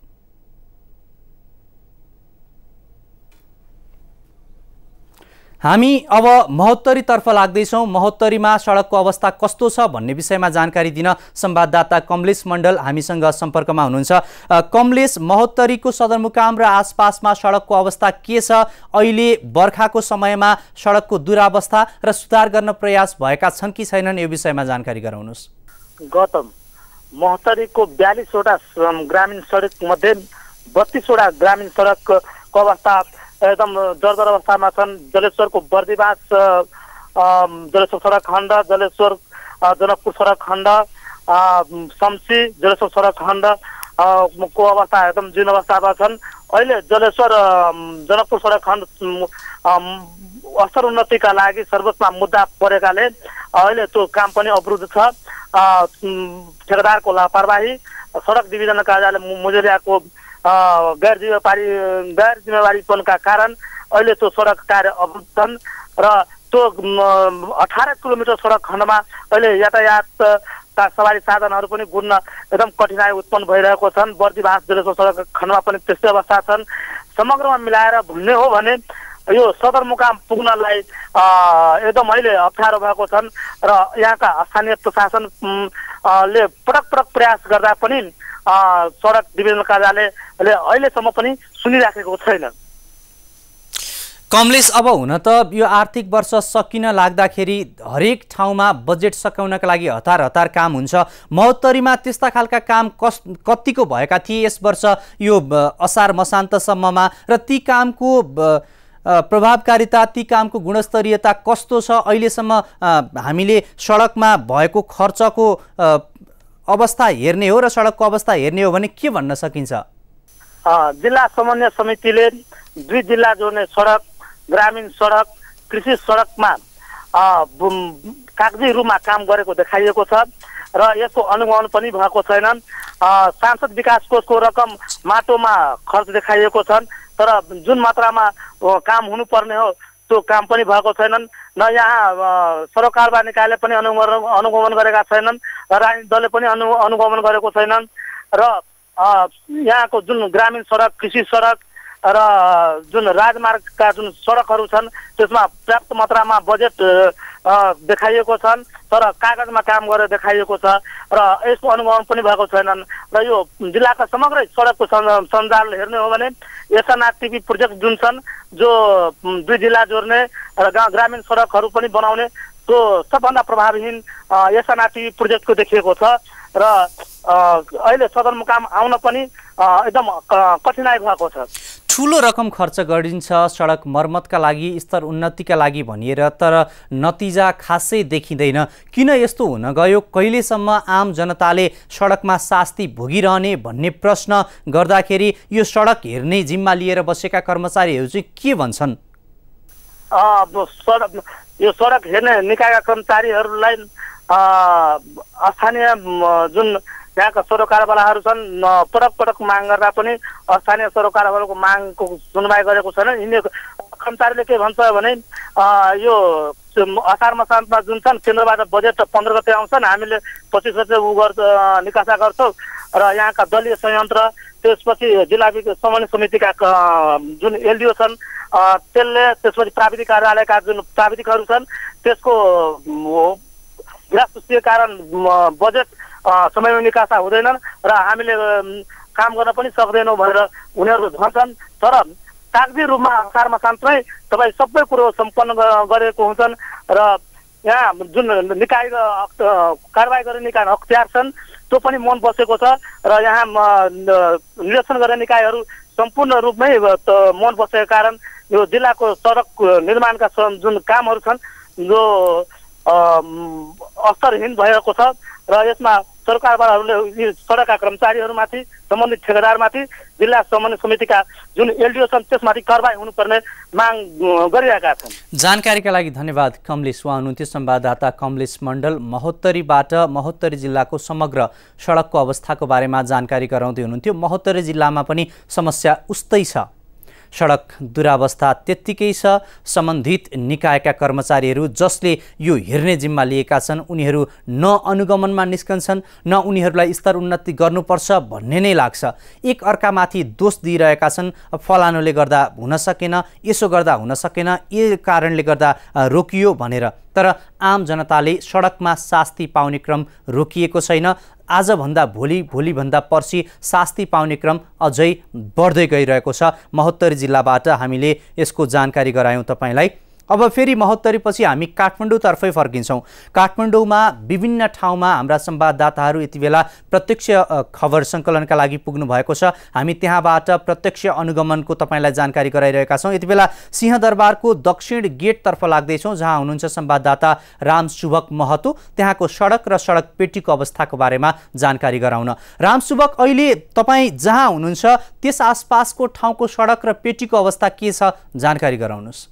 हामी अब महोत्तरीतर्फ लाग्दैछौँ। महोत्तरीमा सडकको अवस्था कस्तो छ भन्ने विषयमा जानकारी दिन संवाददाता कमलेश मण्डल हामीसँग सम्पर्कमा हुनुहुन्छ। कमलेश, महोत्तरीको सदरमुकाम र आसपासमा सडकको अवस्था के छ? अहिले बर्खाको समयमा सडकको दुरावस्था र सुधार गर्न प्रयास भएका छन् कि छैनन्, यो विषयमा जानकारी गराउनुहोस्। गौतम, महोत्तरीको बयालीसवटा ग्रामीण सडक मध्ये बत्तीसवटा ग्रामीण सडकको अवस्था एकदम जर्जर अवस्थामा छन्। जलेश्वरको बर्दिवास जलेश्वर सडक खण्ड, जलेश्वर जनकपुर सडक खण्ड, शम्सी जलेश्वर सडक खण्ड को अवस्था एकदम जीर्ण अवस्थामा छन्। अहिले जलेश्वर जनकपुर सडक खण्ड अस्तर उन्नतिका लागि सर्वोच्चमा मुद्दा परेकाले अहिले त्यो काम पनि अवरुद्ध छ। ठेकेदारको लापरवाही, सडक डिभिजन कार्यालय मुजेलियाको गैर जिम्मेवारी गैर जिम्मेवारीपनका कारण अहिले त्यो सडक कार्य अवरुद्ध छन् र त्यो अठारह किलोमिटर सडक खण्डमा अहिले यातायातका सवारी साधनहरू पनि गुड्न एकदम कठिनाई उत्पन्न भइरहेको छन्। बर्दिवास जलेश्वर सडक खण्डमा पनि त्यस्तै अवस्था छन्। समग्रमा मिलाएर भन्ने हो भने यो सदरमुकाम पुग्नलाई एकदम अहिले अप्ठ्यारो भएको छन् र यहाँका स्थानीय प्रशासनले पटक पटक प्रयास गर्दा पनि सडक डिभिजन कार्यालयले अहिलेसम्म पनि सुनिराखेको छैन। कमलेश, अब हुन त यो आर्थिक वर्ष सकिन लाग्दाखेरि हरेक ठाउँमा बजेट सकाउनका लागि हतार हतार काम हुन्छ। महोत्तरीमा त्यस्ता खालका काम कस कतिको भएका थिए यस वर्ष यो असार मसान्तसम्ममा, र ती कामको प्रभावकारिता, ती कामको गुणस्तरीयता कस्तो छ? अहिलेसम्म हामीले सडकमा भएको खर्चको अवस्था हेर्ने हो र सडकको अवस्था हेर्ने हो भने के भन्न सकिन्छ? जिल्ला समन्वय समितिले दुई जिल्ला जोड्ने सडक, ग्रामीण सडक, कृषि सडकमा कागजी रूपमा काम गरेको देखाइएको छ र यसको अनुगमन पनि भएको छैन। सांसद विकास कोषको रकम माटोमा खर्च देखाइएको छन्, तर जुन मात्रामा काम हुनुपर्ने हो त्यो काम पनि भएको छैनन्। न यहाँ सडक कारोबार निकायले पनि अनुगमन अनुगमन गरेका छैनन्, राजनीतिक दलले पनि अनु अनुगमन गरेको छैनन् र यहाँको जुन ग्रामीण सडक, कृषि सडक र जुन राजमार्गका जुन सडकहरू छन् त्यसमा पर्याप्त मात्रामा बजेट देखाइएको छन्, तर कागजमा काम गरेर देखाइएको छ र यसको अनुगमन पनि भएको छैनन्। र यो जिल्लाका समग्र सडकको सञ्जाल हेर्ने हो भने एसएनआर टिभी प्रोजेक्ट जुन छन्, जो दुई जिल्ला जोड्ने र ग्रामीण सडकहरू पनि बनाउने, त्यो सबभन्दा प्रभावहीन एसएनआर टिभी प्रोजेक्टको देखिएको छ र अहिले सदरमुकाम आउन पनि एकदम कठिनाई भएको छ। ठुलो रकम खर्च गरिन्छ सडक मर्मतका लागि, स्तर उन्नतिका लागि भनिएर, तर नतिजा खासै देखिँदैन। किन यस्तो हुन गयो? कहिलेसम्म आम जनताले सडकमा शास्ति भोगिरहने भन्ने प्रश्न गर्दाखेरि यो सडक हेर्ने जिम्मा लिएर बसेका कर्मचारीहरू चाहिँ के भन्छन्? सडक यो सडक हेर्ने निकायका कर्मचारीहरूलाई स्थानीय जुन यहाँका सरोकारवालाहरू छन् पटक पटक माग गर्दा पनि स्थानीय सरोकारवालाको मागको सुनवाई गरेको छैन। यिनी कर्मचारीले के भन्छ भने यो असार मसान्तमा जुन छन् केन्द्रबाट बजेट पन्ध्र गते आउँछन्, हामीले पच्चिस गते उ गर् निकासा गर्छौँ र यहाँका दलीय संयन्त्र, त्यसपछि जिल्ला समन्वय समितिका जुन एलडिओ छन् त्यसले, त्यसपछि प्राविधिक कार्यालयका जुन प्राविधिकहरू छन् त्यसको विरासुस्तीय कारण बजेट समयमा निकासा हुँदैनन् र हामीले काम गर्न पनि सक्दैनौँ भनेर उनीहरू भन्छन्। तर कागजी रूपमा असार मसान्तमै तपाईँ सबै कुरो सम्पन्न गरेको हुन्छन् र यहाँ जुन निकाय कारवाही गर्ने निकाय अख्तियार छन् त्यो पनि मन बसेको छ र यहाँ निरीक्षण गर्ने निकायहरू सम्पूर्ण रूपमै मन बसेको कारण यो जिल्लाको सडक निर्माणका जुन कामहरू छन् जो अस्तरहीन भएको छ र यसमा सरकारहरूले यी सडकका कर्मचारीहरूमाथि सम्बन्धित ठेकेदारमाथि जिल्ला समन्वय समितिका जुन एलडिओ छन् त्यसमाथि कारबाही हुनुपर्ने माग गरिरहेका छन्। जानकारीका लागि धन्यवाद कमलेश। उहाँ हुनुहुन्थ्यो संवाददाता कमलेश मण्डल। महोत्तरीबाट महोत्तरी जिल्लाको समग्र सडकको अवस्थाको बारेमा जानकारी गराउँदै हुनुहुन्थ्यो। महोत्तरी जिल्लामा पनि समस्या उस्तै छ, सडक दुरावस्था त्यत्तिकै छ। सम्बन्धित निकायका कर्मचारीहरू जसले यो हेर्ने जिम्मा लिएका छन् उनीहरू न अनुगमनमा निस्कन्छन् न उनीहरूलाई स्तर उन्नति गर्नुपर्छ भन्ने नै लाग्छ। एक अर्कामाथि दोष दिइरहेका छन्, फलानुले गर्दा हुन सकेन, यसो गर्दा हुन सकेन, यो कारणले गर्दा रोकियो भनेर। तर आम जनताले सडकमा शास्ति पाउने क्रम रोकिएको छैन। आजभन्दा भोलि, भोलिभन्दा पर्सि शास्ति पाउने क्रम अझै बढ्दै गइरहेको छ। महोत्तरी जिल्लाबाट हामीले यसको जानकारी गरायौँ तपाईँलाई। अब फेरि महोत्तरीपछि हामी काठमाडौँतर्फै फर्किन्छौँ। काठमाडौँमा विभिन्न ठाउँमा हाम्रा संवाददाताहरू यति बेला प्रत्यक्ष खबर सङ्कलनका लागि पुग्नु भएको छ। हामी त्यहाँबाट प्रत्यक्ष अनुगमनको तपाईँलाई जानकारी गराइरहेका छौँ। यति बेला सिंहदरबारको दक्षिण गेटतर्फ लाग्दैछौँ, जहाँ हुनुहुन्छ संवाददाता रामसुभक महतो। त्यहाँको सडक र सडक पेटीको अवस्थाको बारेमा जानकारी गराउन। रामसुभक, अहिले तपाईँ जहाँ हुनुहुन्छ त्यस आसपासको ठाउँको सडक र पेटीको अवस्था के छ, जानकारी गराउनुहोस्।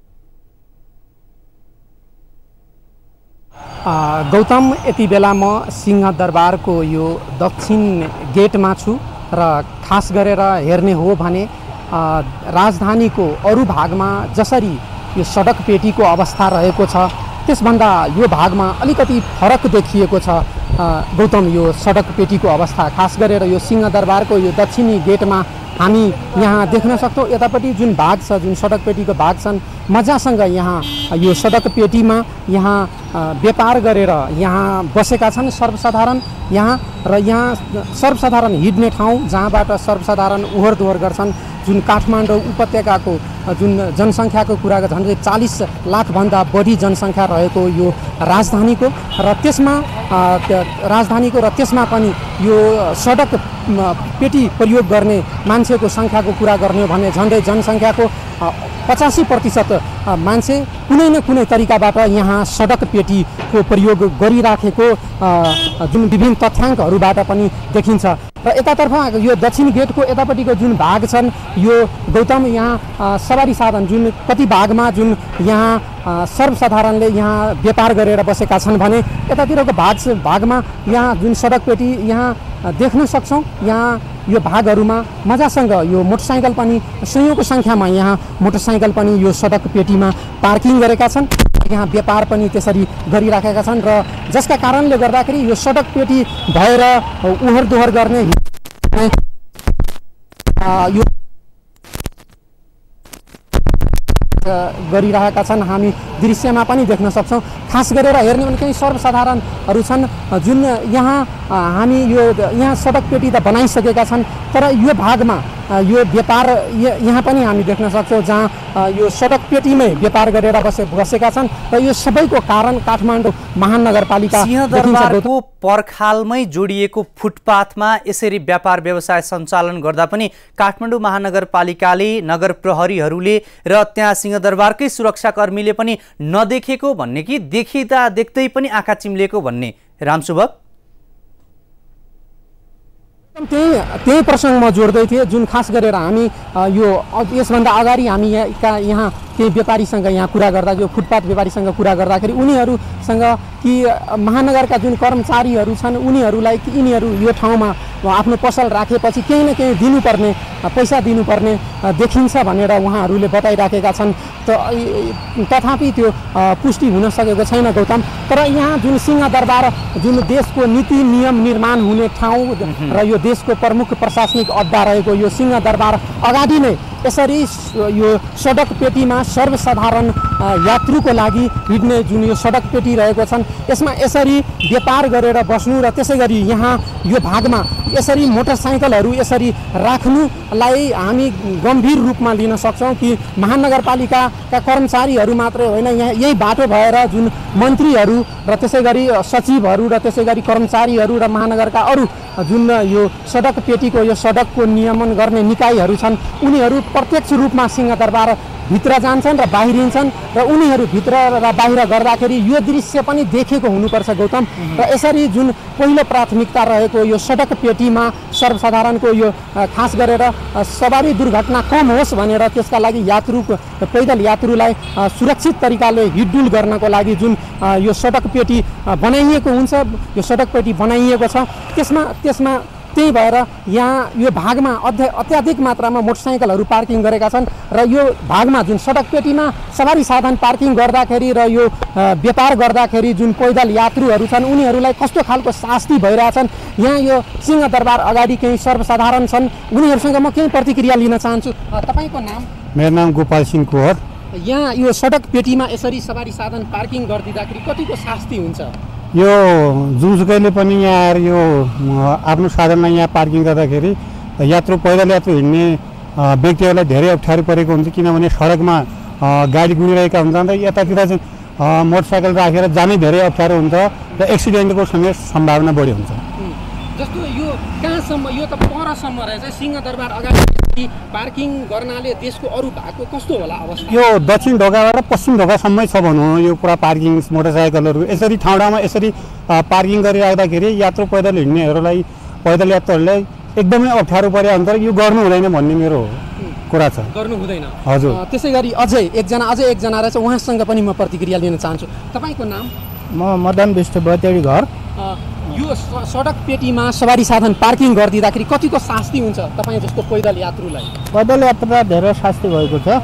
गौतम, यति बेला म सिंहदरबारको यो दक्षिण गेटमा छु र खास गरेर हेर्ने हो भने राजधानीको अरू भागमा जसरी यो सडक पेटीको अवस्था रहेको छ त्यसभन्दा यो भागमा अलिकति फरक देखिएको छ। गौतम, यो सडक पेटीको अवस्था खास गरेर यो सिंहदरबारको यो दक्षिणी गेटमा हामी यहाँ देख्न सक्छौँ। यतापट्टि जुन भाग छ, जुन सडक पेटीको भाग छन्, मजासँग यहाँ यो सडक पेटीमा यहाँ व्यापार गरेर यहाँ बसेका छन् सर्वसाधारण यहाँ। र यहाँ सर्वसाधारण हिँड्ने ठाउँ जहाँबाट सर्वसाधारण ओहोर दोहोर गर्छन्। जुन काठमाडौँ उपत्यकाको जुन जनसङ्ख्याको कुरा झन्डै चालिस लाखभन्दा बढी जनसङ्ख्या रहेको यो राजधानीको र त्यसमा राजधानीको र त्यसमा पनि यो सडक पेटी प्रयोग गर्ने मान्छेको सङ्ख्याको कुरा गर्ने हो भने झन्डै जनसङ्ख्याको पचासी प्रतिशत मान्छे कुनै न कुनै तरिकाबाट यहाँ सडक पेटीको प्रयोग गरिराखेको जुन विभिन्न तथ्याङ्कहरूबाट पनि देखिन्छ। र यतातर्फ यो दक्षिण गेटको यतापट्टिको जुन भाग छन् यो गौतम, यहाँ सवारी साधन जुन कति भागमा जुन यहाँ सर्वसाधारणले यहाँ व्यापार गरेर बसेका छन् भने यतातिरको भाग भागमा यहाँ जुन सडक पेटी यहाँ देख्न सक्छौँ। यहाँ यो भागहरूमा मजासँग यो मोटरसाइकल पनि सयौँको सङ्ख्यामा यहाँ मोटरसाइकल पनि यो सडक पेटीमा पार्किङ गरेका छन्। यहाँ व्यापार पनि त्यसरी गरिराखेका छन् र जसका कारणले गर्दाखेरि यो सडक पेटी भएर ओहोर दोहोर गर्ने यो गरिरहेका छन्। हामी दृश्यमा पनि देख्न सक्छौँ। खास गरेर हेर्ने भने केही सर्वसाधारणहरू छन् जुन यहाँ हामी यो यहाँ सडक पेटी त बनाइसकेका छन् तर यो भागमा यो व्यापार यहाँ पनि हामी देख्न सक्छौँ जहाँ यो सडक पेटीमै व्यापार गरेर बसे बसेका छन्। र यो सबैको कारण काठमाडौँ महानगरपालिका सिंहदरबारको पर्खालमै जोडिएको फुटपाथमा यसरी व्यापार व्यवसाय सञ्चालन गर्दा पनि काठमाडौँ महानगरपालिकाले, नगर प्रहरीहरूले र त्यहाँ सिंहदरबारकै सुरक्षाकर्मीले पनि नदेखेको भन्ने कि देखिँदा देख्दै पनि आँखा चिम्लेको भन्ने? रामसुभक, त्यही त्यही प्रसङ्ग म जोड्दै थिएँ। जुन खास गरेर हामी यो यसभन्दा अगाडि हामी यहाँ यहाँ केही व्यापारीसँग यहाँ कुरा गर्दा जो फुटपाथ व्यापारीसँग कुरा गर्दाखेरि उनीहरूसँग कि महानगरका जुन कर्मचारीहरू छन् उनीहरूलाई कि यिनीहरू यो ठाउँमा आफ्नो पसल राखेपछि केही न केही दिनुपर्ने, पैसा दिनुपर्ने देखिन्छ भनेर उहाँहरूले बताइराखेका छन्। त तथापि त्यो पुष्टि हुन सकेको छैन गौतम। तर यहाँ जुन सिंहदरबार जुन देशको नीति नियम निर्माण हुने ठाउँ र यो देशको प्रमुख प्रशासनिक अड्डा रहेको यो सिंहदरबार अगाडि नै यसरी यो सडक पेटीमा सर्वसाधारण यात्रुको लागि हिँड्ने जुन यो सडक पेटी रहेको छन् यसमा यसरी व्यापार गरेर बस्नु र त्यसै गरी यहाँ यो भागमा यसरी मोटरसाइकलहरू यसरी राख्नुलाई हामी गम्भीर रूपमा लिन सक्छौँ कि महानगरपालिकाका कर्मचारीहरू मात्रै होइन, यहाँ यही बाटो भएर जुन मन्त्रीहरू र त्यसै गरी सचिवहरू र त्यसै गरी कर्मचारीहरू र महानगरका अरू जुन यो सडक पेटीको यो सडकको नियमन गर्ने निकायहरू छन् उनीहरू प्रत्यक्ष रूपमा सिंहदरबार भित्र जान्छन् र बाहिरिन्छन् र उनीहरू भित्र र बाहिर गर्दाखेरि यो दृश्य पनि देखेको हुनुपर्छ गौतम। र यसरी जुन पहिलो प्राथमिकता रहेको यो सडक पेटीमा सर्वसाधारणको यो खास गरेर सवारी दुर्घटना कम होस् भनेर त्यसका लागि यात्रु पैदल यात्रुलाई सुरक्षित तरिकाले हिँडडुल गर्नको लागि जुन यो सडक पेटी बनाइएको हुन्छ, यो सडक पेटी बनाइएको छ त्यसमा त्यसमा त्यही भएर यहाँ यो भागमा अध्य अत्याधिक मात्रामा मोटरसाइकलहरू पार्किङ गरेका छन् र यो भागमा जुन सडक पेटीमा सवारी साधन पार्किङ गर्दाखेरि र यो व्यापार गर्दाखेरि जुन पैदल यात्रुहरू छन् उनीहरूलाई कस्तो खालको शास्ति भइरहेछन्, यहाँ यो सिंहदरबार अगाडि केही सर्वसाधारण छन् उनीहरूसँग म केही प्रतिक्रिया लिन चाहन्छु। तपाईँको नाम? मेरो नाम गोपाल सिंह कुँवर। यहाँ यो सडक पेटीमा यसरी सवारी साधन पार्किङ गरिदिँदाखेरि कतिको शास्ति हुन्छ? यो जुनसुकैले पनि यहाँ आएर यो आफ्नो साधनमा यहाँ पार्किङ गर्दाखेरि यात्रु पैदल यात्रु हिँड्ने व्यक्तिहरूलाई धेरै अप्ठ्यारो परेको हुन्छ, किनभने सडकमा गाडी गुडिरहेका हुन्छन् र यतातिर चाहिँ मोटरसाइकल राखेर जानै धेरै अप्ठ्यारो हुन्छ र एक्सिडेन्टको समेत सम्भावना बढी हुन्छ। जस्तो यो कहाँसम्म, यो त परसम्म रहेछ, सिंहदरबार अगाडि पार्किङ गर्नाले देशको अरू भागको कस्तो होला अवस्था? यो दक्षिण ढोकाबाट पश्चिम ढोकासम्मै छ भनौँ यो पुरा पार्किङ मोटरसाइकलहरू यसरी ठाउँ ठाउँमा यसरी पार्किङ गरिराख्दाखेरि यात्रु पैदल हिँड्नेहरूलाई पैदल यात्रुहरूलाई एकदमै अप्ठ्यारो परे अन्त यो गर्नु हुँदैन भन्ने मेरो कुरा छ। गर्नु हुँदैन? हजुर। त्यसै गरी अझै एकजना अझै एकजना रहेछ उहाँसँग पनि म प्रतिक्रिया लिन चाहन्छु। तपाईँको नाम? म मदन विष्ट बतेडी घर। यो सडक पेटीमा सवारी साधन पार्किङ गरिदिँदाखेरि कतिको शास्ति हुन्छ तपाईँ जस्तो पैदल यात्रुलाई? पैदल यात्रा धेरै शास्ति भएको छ।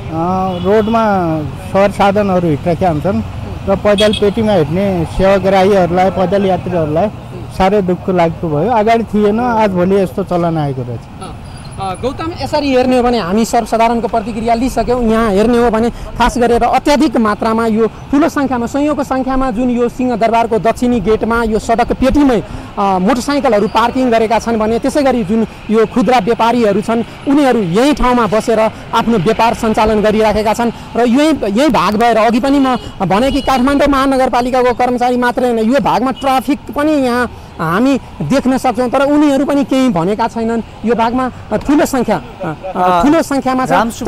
रोडमा सवारी साधनहरू हिँडिरहेका हुन्छन् र पैदल पेटीमा हिँड्ने सेवाग्राहीहरूलाई पैदल यात्रीहरूलाई साह्रै दुःख लागेको भयो। अगाडि थिएन, आजभोलि यस्तो चलन आएको रहेछ। गौतम, यसरी हेर्ने हो भने हामी सर्वसाधारणको प्रतिक्रिया लिइसक्यौँ। यहाँ हेर्ने हो भने खास गरेर अत्याधिक मात्रामा यो ठुलो सङ्ख्यामा सयौँको सङ्ख्यामा जुन यो सिंहदरबारको दक्षिणी गेटमा यो सडक पेटीमै मोटरसाइकलहरू पार्किङ गरेका छन् भने त्यसै गरी जुन यो खुद्रा व्यापारीहरू छन् उनीहरू यही ठाउँमा बसेर आफ्नो व्यापार सञ्चालन गरिराखेका छन् र यही यही भाग भएर अघि पनि म भने कि काठमाडौँ महानगरपालिकाको कर्मचारी मात्रै होइन, यो भागमा ट्राफिक पनि यहाँ हामी देख्न सक्छौँ तर उनीहरू पनि केही भनेका छैनन्। यो भागमा ठुलो सङ्ख्या ठुलो सङ्ख्यामा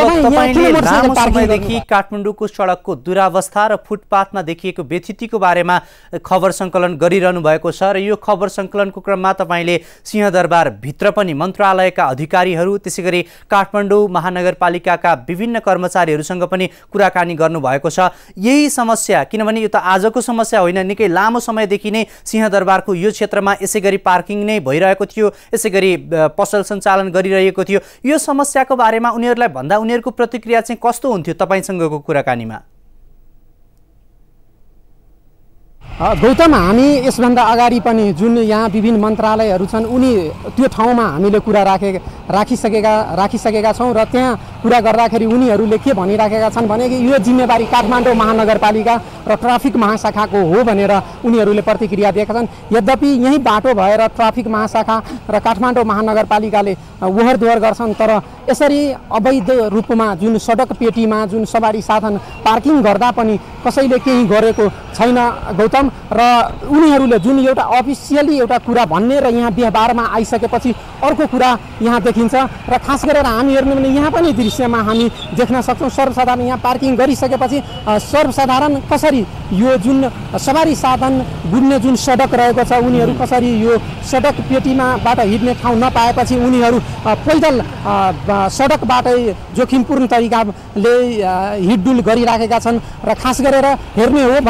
समयदेखि काठमाडौँको सडकको दुरावस्था र फुटपाथमा देखिएको व्यथितिको बारेमा खबर सङ्कलन गरिरहनु भएको छ र यो खबर सङ्कलनको क्रममा तपाईँले सिंहदरबार भित्र पनि मन्त्रालयका अधिकारीहरू त्यसै गरी काठमाडौँ महानगरपालिकाका विभिन्न कर्मचारीहरूसँग पनि कुराकानी गर्नुभएको छ। यही समस्या, किनभने यो त आजको समस्या होइन, निकै लामो समयदेखि नै सिंहदरबारको यो क्षेत्रमा यसै गरी पार्किङ नै भइरहेको थियो, यसै गरी पसल सञ्चालन गरिरहेको थियो। यो समस्याको बारेमा उनीहरूलाई भन्दा उनीहरूको प्रतिक्रिया चाहिँ कस्तो हुन्थ्यो तपाईँसँगको कुराकानीमा? गौतम, हामी यसभन्दा अगाडि पनि जुन यहाँ विभिन्न मन्त्रालयहरू छन् उनी त्यो ठाउँमा हामीले कुरा राखे राखिसकेका राखिसकेका छौँ र त्यहाँ कुरा गर्दाखेरि उनीहरूले के भनिराखेका छन् भने कि यो जिम्मेवारी काठमाडौँ महानगरपालिका र ट्राफिक महाशाखाको हो भनेर उनीहरूले प्रतिक्रिया दिएका छन्। यद्यपि यही बाटो भएर ट्राफिक महाशाखा र काठमाडौँ महानगरपालिकाले ओहोर दोहोर गर्छन् तर यसरी अवैध रूपमा जुन सडक पेटीमा जुन सवारी साधन पार्किङ गर्दा पनि कसैले केही गरेको छैन गौतम। र उनीहरूले जुन एउटा अफिसियली एउटा कुरा भन्ने र यहाँ व्यवहारमा आइसकेपछि अर्को कुरा यहाँ देखिन्छ र खास गरेर हामी हेर्ने भने यहाँ पनि दृश्यमा हामी देख्न सक्छौँ सर्वसाधारण यहाँ पार्किङ गरिसकेपछि सर्वसाधारण कसरी यो जुन सवारी साधन गुड्ने जुन सडक रहेको छ उनीहरू कसरी यो सडक पेटीमाबाट हिँड्ने ठाउँ नपाएपछि उनीहरू पैदल सडकबाटै जोखिमपूर्ण तरिकाले हिँडडुल गरिराखेका छन् र खास गरेर हेर्ने हो भने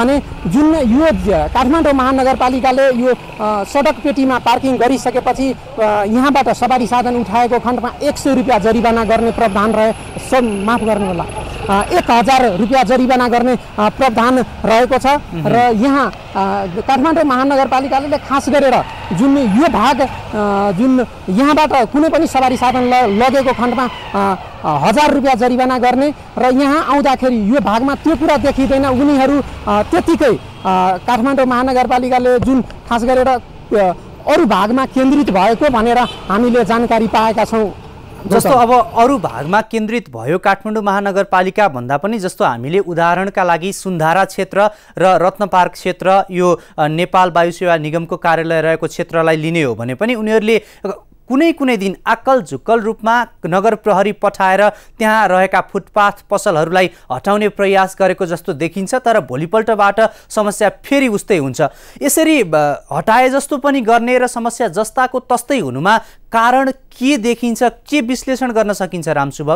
जुन यो काठमाडौँ महानगरपालिकाले यो सडक पेटीमा पार्किङ गरिसकेपछि यहाँबाट सवारी साधन उठाएको खण्डमा एक सय रुपियाँ जरिवाना गर्ने प्रावधान रहे सब माफ गर्नु होला एक हजार रुपियाँ जरिवाना गर्ने प्रावधान रहेको छ र यहाँ काठमाडौँ महानगरपालिकाले खास गरेर जुन यो भाग जुन यहाँबाट कुनै पनि सवारी साधन लगेको खण्डमा हजार रुपियाँ जरिवाना गर्ने र यहाँ आउँदाखेरि यो भागमा त्यो कुरा देखिँदैन उनीहरू त्यतिकै काठमाडौँ महानगरपालिकाले जुन खास गरेर अरू भागमा केन्द्रित भएको भनेर हामीले जानकारी पाएका छौँ। जस्तो अब अरू भागमा केन्द्रित भयो काठमाडौँ महानगरपालिका भन्दा पनि जस्तो हामीले उदाहरणका लागि सुन्धारा क्षेत्र र रत्नपार्क क्षेत्र यो नेपाल वायु सेवा निगमको कार्यालय रहेको क्षेत्रलाई लिने हो भने पनि उनीहरूले कुनै कुनै दिन आक्कल झुक्कल रूपमा नगर प्रहरी पठाएर त्यहाँ रहेका फुटपाथ पसलहरूलाई हटाउने प्रयास गरेको जस्तो देखिन्छ तर भोलिपल्टबाट समस्या फेरि उस्तै हुन्छ। यसरी हटाए जस्तो पनि गर्ने र समस्या जस्ताको तस्तै हुनुमा कारण के देखिन्छ, के विश्लेषण गर्न सकिन्छ रामसुभक?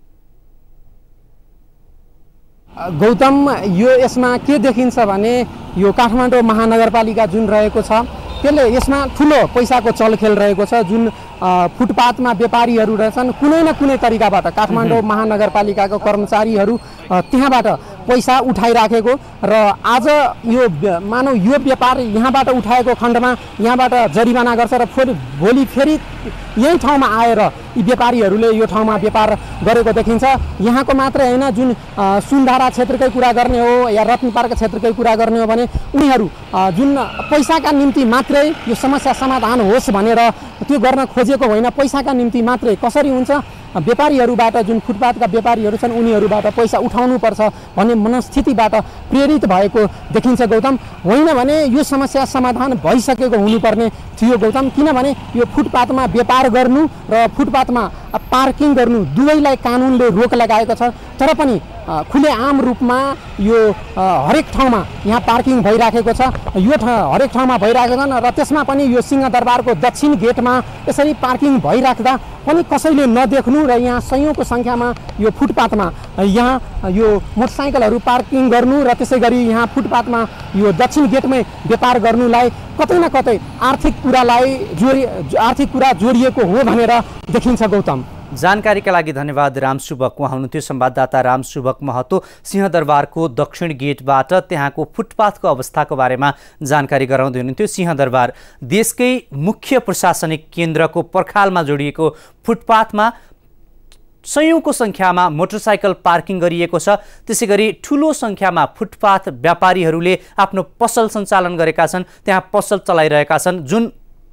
गौतम, यो यसमा के देखिन्छ भने यो काठमाडौँ महानगरपालिका जुन रहेको छ त्यसले यसमा ठुलो पैसाको चलखेल रहेको छ। जुन फुटपाथमा व्यापारीहरू रहेछन् कुनै न कुनै तरिकाबाट काठमाडौँ महानगरपालिकाको कर्मचारीहरू त्यहाँबाट पैसा उठाइराखेको र आज यो मानौ यो व्यापार यहाँबाट उठाएको खण्डमा यहाँबाट जरिवाना गर्छ र फेरि भोलि फेरि यही ठाउँमा आएर यी व्यापारीहरूले यो ठाउँमा व्यापार गरेको देखिन्छ। यहाँको मात्रै होइन, जुन सुन्धारा क्षेत्रकै कुरा गर्ने हो या रत्नपार्क क्षेत्रकै कुरा गर्ने हो भने उनीहरू जुन पैसाका निम्ति मात्रै यो समस्या समाधान होस् भनेर त्यो गर्न खोजेको होइन, पैसाका निम्ति मात्रै कसरी हुन्छ व्यापारीहरूबाट जुन फुटपाथका व्यापारीहरू छन् उनीहरूबाट पैसा उठाउनुपर्छ भन्ने मनस्थितिबाट प्रेरित भएको देखिन्छ गौतम। होइन भने यो समस्या समाधान भइसकेको हुनुपर्ने थियो गौतम, किनभने यो फुटपाथमा व्यापार गर्नु र फुटपाथमा पार्किङ गर्नु दुवैलाई कानुनले रोक लगाएको छ तर पनि खुलेआम रूपमा यो हरेक ठाउँमा यहाँ पार्किङ भइराखेको छ। यो हरेक ठाउँमा भइरहेको छ र त्यसमा पनि यो सिंहदरबारको दक्षिण गेटमा यसरी पार्किङ भइराख्दा पनि कसैले नदेख्नु र यहाँ सयौँको सङ्ख्यामा यो फुटपाथमा यहाँ यो मोटरसाइकलहरू पार्किङ गर्नु र त्यसै गरी यहाँ फुटपाथमा यो दक्षिण गेटमै व्यापार गर्नुलाई कतै न कतै आर्थिक कुरालाई जोडी आर्थिक कुरा जोडिएको हो भनेर देखिन्छ गौतम। जानकारीका लागि धन्यवाद रामसुभक। उहाँ हुनुहुन्थ्यो संवाददाता रामसुभक महतो सिंहदरबारको दक्षिण गेटबाट त्यहाँको फुटपाथको अवस्थाको बारेमा जानकारी गराउँदै हुनुहुन्थ्यो। सिंहदरबार देशकै मुख्य प्रशासनिक केन्द्रको पर्खालमा जोडिएको फुटपाथमा सयौँको सङ्ख्यामा मोटरसाइकल पार्किङ गरिएको छ। त्यसै गरी ठुलो सङ्ख्यामा फुटपाथ व्यापारीहरूले आफ्नो पसल सञ्चालन गरेका छन्, त्यहाँ पसल चलाइरहेका छन्। जुन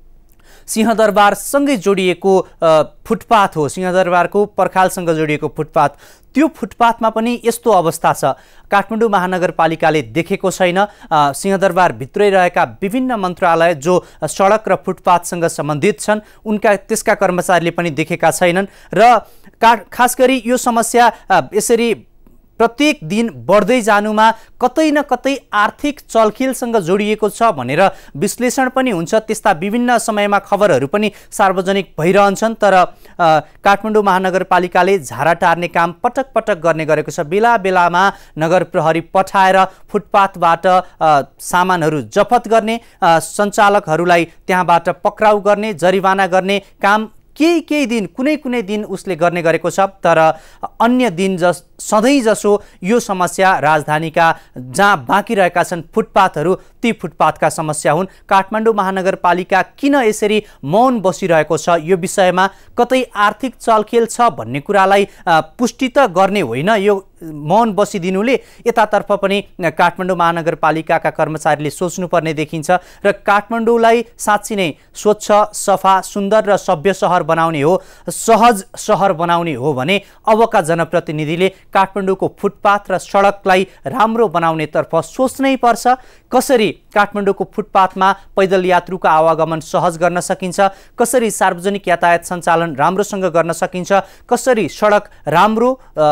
सिंहदरबारसँगै जोडिएको फुटपाथ हो, सिंहदरबारको पर्खालसँग जोडिएको फुटपाथ, त्यो फुटपाथमा पनि यस्तो अवस्था छ। काठमाडौँ महानगरपालिकाले देखेको छैन। सिंहदरबार भित्रै रहेका विभिन्न मन्त्रालय जो सडक र फुटपाथसँग सम्बन्धित छन् उनका त्यसका कर्मचारीले पनि देखेका छैनन् र खास गरी यो समस्या यसरी प्रत्येक दिन बढ्दै जानुमा कतै न कतै आर्थिक चलखेलसँग जोडिएको छ भनेर विश्लेषण पनि हुन्छ। त्यस्ता विभिन्न समयमा खबरहरू पनि सार्वजनिक भइरहन्छन् तर काठमाडौँ महानगरपालिकाले झारा टार्ने काम पटक पटक गर्ने गरेको छ। बेला बेलामा नगर प्रहरी पठाएर फुटपाथबाट सामानहरू जफत गर्ने, सञ्चालकहरूलाई त्यहाँबाट पक्राउ गर्ने, जरिवाना गर्ने काम केही केही दिन कुनै कुनै दिन उसले गर्ने गरेको छ तर अन्य दिन जस सधैँ जसो यो समस्या राजधानीका जहाँ बाँकी रहेका छन् फुटपाथहरू ती फुटपाथका समस्या हुन्। काठमाडौँ महानगरपालिका किन यसरी मौन बसिरहेको छ यो विषयमा कतै आर्थिक चलखेल छ भन्ने कुरालाई पुष्टि त गर्ने होइन, यो मौन बसिदिनुले यतातर्फ पनि काठमाडौँ महानगरपालिकाका कर्मचारीले सोच्नुपर्ने देखिन्छ र काठमाडौँलाई साँच्चै नै स्वच्छ, सफा, सुन्दर र सभ्य सहर बनाउने हो, सहज सहर बनाउने हो भने अबका जनप्रतिनिधिले काठमाडौँको फुटपाथ र सडकलाई राम्रो बनाउनेतर्फ सोच्नै पर्छ। कसरी काठमाडौँको फुटपाथमा पैदल यात्रुको आवागमन सहज गर्न सकिन्छ, कसरी सार्वजनिक यातायात सञ्चालन राम्रोसँग गर्न सकिन्छ, कसरी सडक राम्रो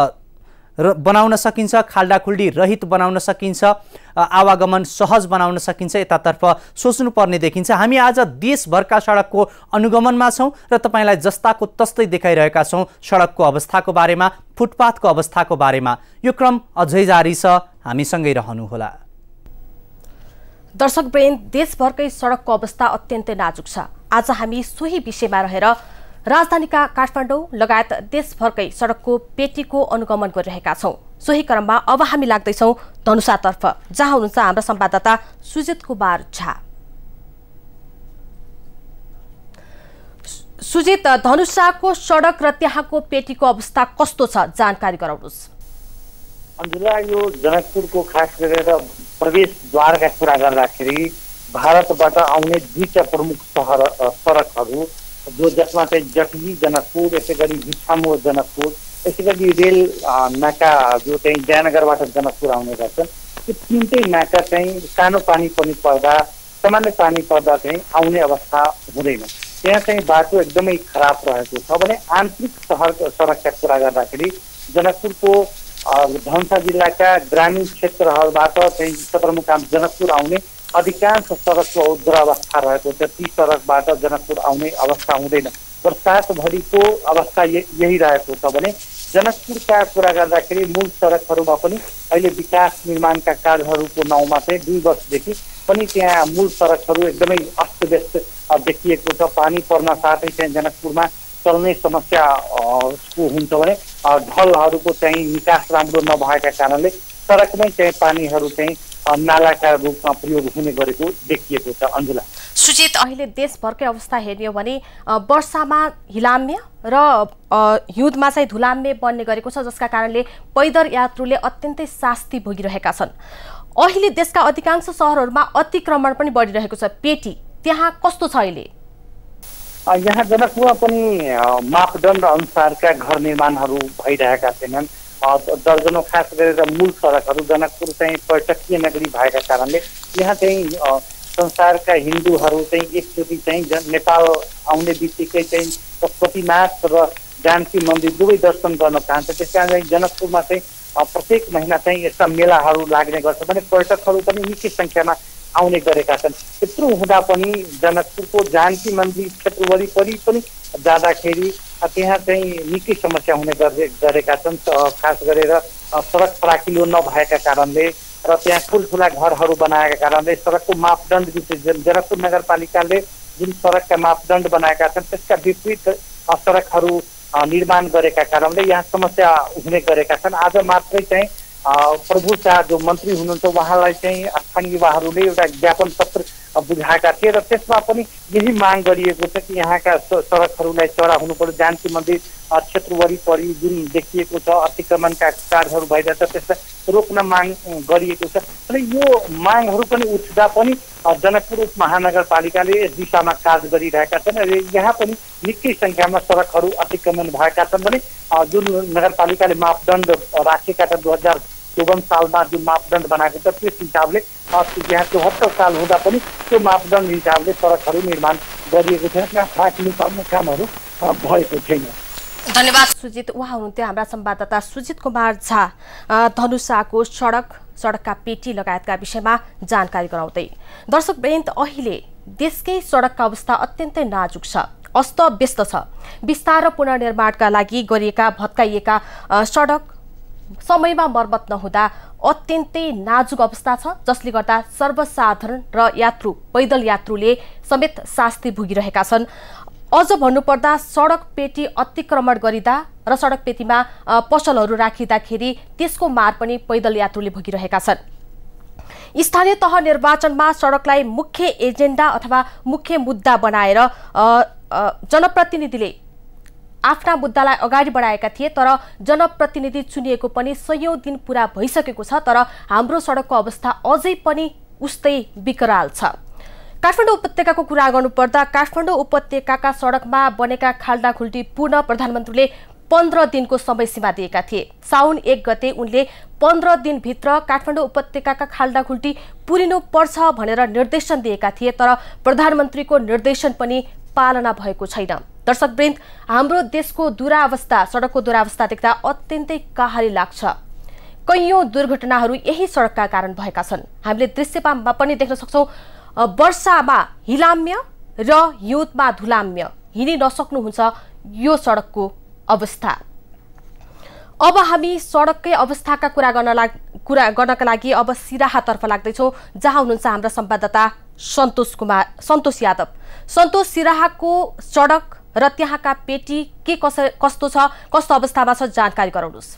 बनाउन सकिन्छ, खाल्डाखुल्डी रहित बनाउन सकिन्छ, आवागमन सहज बनाउन सकिन्छ, यतातर्फ सोच्नुपर्ने देखिन्छ। हामी आज देशभरका सडकको अनुगमनमा छौँ र तपाईँलाई जस्ताको तस्तै देखाइरहेका छौँ सडकको अवस्थाको बारेमा, फुटपाथको अवस्थाको बारेमा। यो क्रम अझै जारी छ, हामीसँगै रहनुहोला। दर्शकवृन्द, देशभरकै सडकको अवस्था अत्यन्तै नाजुक छ। आज हामी सोही विषयमा रहेर राजधानीका काठमाडौँ लगायत देशभरकै सडकको पेटीको अनुगमन गरिरहेका छौँ। सोही क्रममा अब हामी लाग्दैछौँ धनुषातर्फ, जहाँ हुनुहुन्छ हाम्रा संवाददाता सुजित कुमार झा। सुजित, धनुषाको सडक र त्यहाँको पेटीको अवस्था कस्तो छ, जानकारी गराउनुहोस्। अन्जुला, यो जनकपुरको खास गरेर प्रवेशद्वारका कुरा गर्दाखेरि भारतबाट आउने दुईटा प्रमुख सहर सडकहरू जो जसमा चाहिँ जटली जनकपुर, यसै गरी भिछामो जनकपुर, यसै गरी रेल नाका जो चाहिँ जयनगरबाट जनकपुर आउने गर्छन्, त्यो तिनटै नाका चाहिँ सानो पानी पनि पर्दा, सामान्य पानी पर्दा चाहिँ आउने अवस्था हुँदैन। त्यहाँ चाहिँ बाटो एकदमै खराब रहेको छ भने आन्तरिक सहर सडकका कुरा गर्दाखेरि जनकपुरको धनुषा जिल्लाका ग्रामीण क्षेत्रहरूबाट चाहिँ सदरमुकाम जनकपुर आउने अधिकांश सडकको दुरावस्था रहेको छ। ती सडकबाट जनकपुर आउने अवस्था हुँदैन। बर्सातभरिको अवस्था यही रहेको छ भने जनकपुरका कुरा गर्दाखेरि मूल सडकहरूमा पनि अहिले विकास निर्माणका कार्यहरूको नाउँमा चाहिँ दुई वर्षदेखि पनि त्यहाँ मूल सडकहरू एकदमै अस्तव्यस्त देखिएको छ। पानी पर्न साथै चाहिँ जनकपुरमा चल्ने समस्या हुन्छ भने ढलहरूको चाहिँ निकास राम्रो नभएका कारणले सडकमै चाहिँ पानीहरू चाहिँ नालाका रूपमा प्रयोग हुने गरेको देखिएको छ। अन्जुला, सुजित, अहिले देशभरकै अवस्था हेर्ने हो भने वर्षामा हिलाम्य र हिउँदमा चाहिँ धुलाम्य बन्ने गरेको छ, जसका कारणले पैदल यात्रुले अत्यन्तै शास्ति भोगिरहेका छन्। अहिले देशका अधिकांश सहरहरूमा अतिक्रमण पनि बढिरहेको छ। पेटी त्यहाँ कस्तो छ अहिले? यहाँ जनकपुरमा पनि मापदण्ड अनुसारका घर निर्माणहरू भइरहेका छैनन्। दर्जनौं खास गरेर मूल सडकहरू जनकपुर चाहिँ पर्यटकीय नगरी भएका कारणले यहाँ चाहिँ संसारका हिन्दूहरू चाहिँ एकचोटि चाहिँ नेपाल आउने बित्तिकै चाहिँ पशुपतिनाथ र जानकी मन्दिर दुवै दर्शन गर्न चाहन्छ। त्यस कारण जनकपुरमा चाहिँ प्रत्येक महिना चाहिँ यस्ता मेलाहरू लाग्ने गर्छ भने पर्यटकहरू पनि निकै सङ्ख्यामा आउने गरेका छन्। त्यत्रो हुँदा पनि जनकपुरको जानकी मन्दिर क्षेत्र वरिपरि पनि जाँदाखेरि त्यहाँ चाहिँ निकै समस्या हुने गरेका छन्। खास गरेर सडक फराकिलो नभएका कारणले र त्यहाँ ठुल्ठुला घरहरू बनाएका कारणले सडकको मापदण्ड जनकपुर नगरपालिकाले जुन सडकका मापदण्ड बनाएका छन् त्यसका विपरीत सडकहरू निर्माण गरेका कारणले यहाँ समस्या हुने गरेका छन्। आज मात्रै चाहिँ प्रभु शाह जो मन्त्री हुनुहुन्छ उहाँलाई चाहिँ स्थानीय युवाहरूले एउटा ज्ञापन पत्र बुझाएका थिए र त्यसमा पनि यही माग गरिएको छ कि यहाँका सडकहरूलाई चौडा हुनु पर्यो। जानकी मन्दिर क्षेत्र वरिपरि जुन देखिएको छ अतिक्रमणका कार्यहरू भइरहेछ त्यसलाई रोक्न माग गरिएको छ। र यो मागहरू पनि उठ्दा पनि जनकपुर उपमहानगरपालिकाले यस दिशामा कार्य गरिरहेका छन् र यहाँ पनि निकै सङ्ख्यामा सडकहरू अतिक्रमण भएका छन् भने जुन नगरपालिकाले मापदण्ड राखेका छन् दुई हजार चौवन सालमा जुन मापदण्ड बनाएको छ त्यस हिसाबले यहाँ चौहत्तर साल हुँदा पनि त्यो मापदण्ड हिसाबले सडकहरू निर्माण गरिएको छैन। त्यहाँ फाँक्नु पर्ने कामहरू भएको छैन। धन्यवाद सुजित। उहाँ हुनुहुन्थ्यो हाम्रा संवाददाता सुजित कुमार झा, धनुषाको सडक, सडकका पेटी लगायतका विषयमा जानकारी गराउँदै। दर्शकवृन्द, अहिले देशकै सडकका अवस्था अत्यन्तै नाजुक छ, अस्तव्यस्त छ। विस्तार र पुनर्निर्माणका लागि गरिएका भत्काइएका सडक समयमा मर्मत नहुँदा अत्यन्तै नाजुक अवस्था छ, जसले गर्दा सर्वसाधारण र यात्रु पैदल यात्रुले समेत शास्ति भोगिरहेका छन्। अझ भन्नुपर्दा सडक पेटी अतिक्रमण गरिँदा र सडक पेटीमा पसलहरू राखिँदाखेरि त्यसको मार पनि पैदल यात्रुले भोगिरहेका छन्। स्थानीय तह निर्वाचनमा सडकलाई मुख्य एजेन्डा अथवा मुख्य मुद्दा बनाएर जनप्रतिनिधिले आफ्ना मुद्दालाई अगाडि बढाएका थिए, तर जनप्रतिनिधि चुनिएको पनि सयौं दिन पूरा भइसकेको छ, तर हाम्रो सडकको अवस्था अझै पनि उस्तै विकराल छ। काठमाडौँ उपत्यकाको कुरा गर्नुपर्दा काठमाडौँ उपत्यकाका सडकमा बनेका खाल्डाखुल्टी पूर्ण प्रधानमन्त्रीले पन्ध्र दिनको समय सीमा दिएका थिए। साउन एक गते उनले पन्ध्र दिनभित्र काठमाडौँ उपत्यकाका खाल्डाखुल्टी पुरिनु पर्छ भनेर निर्देशन दिएका थिए, तर प्रधानमन्त्रीको निर्देशन पनि पालना भएको छैन। दर्शकवृन्द, हाम्रो देशको दुरावस्था, सडकको दुरावस्था देख्दा अत्यन्तै कहाली लाग्छ। कैयौं दुर्घटनाहरू यही सडकका कारण भएका छन्। हामीले दृश्यमा पनि देख्न सक्छौं, वर्षामा हिलाम्य र हिउँदमा धुलाम्य, हिँडि नसक्नुहुन्छ यो सडकको अवस्था। अब हामी सडककै अवस्थाका कुरा गर्न लाग कुरा गर्नका लागि अब सिराहातर्फ लाग्दैछौँ, जहाँ हुनुहुन्छ हाम्रा संवाददाता सन्तोष कुमार सन्तोष यादव। सन्तोष, सिराहाको सडक र त्यहाँका पेटी के कसो कस्तो छ, कस्तो अवस्थामा छ, जानकारी गराउनुहोस्।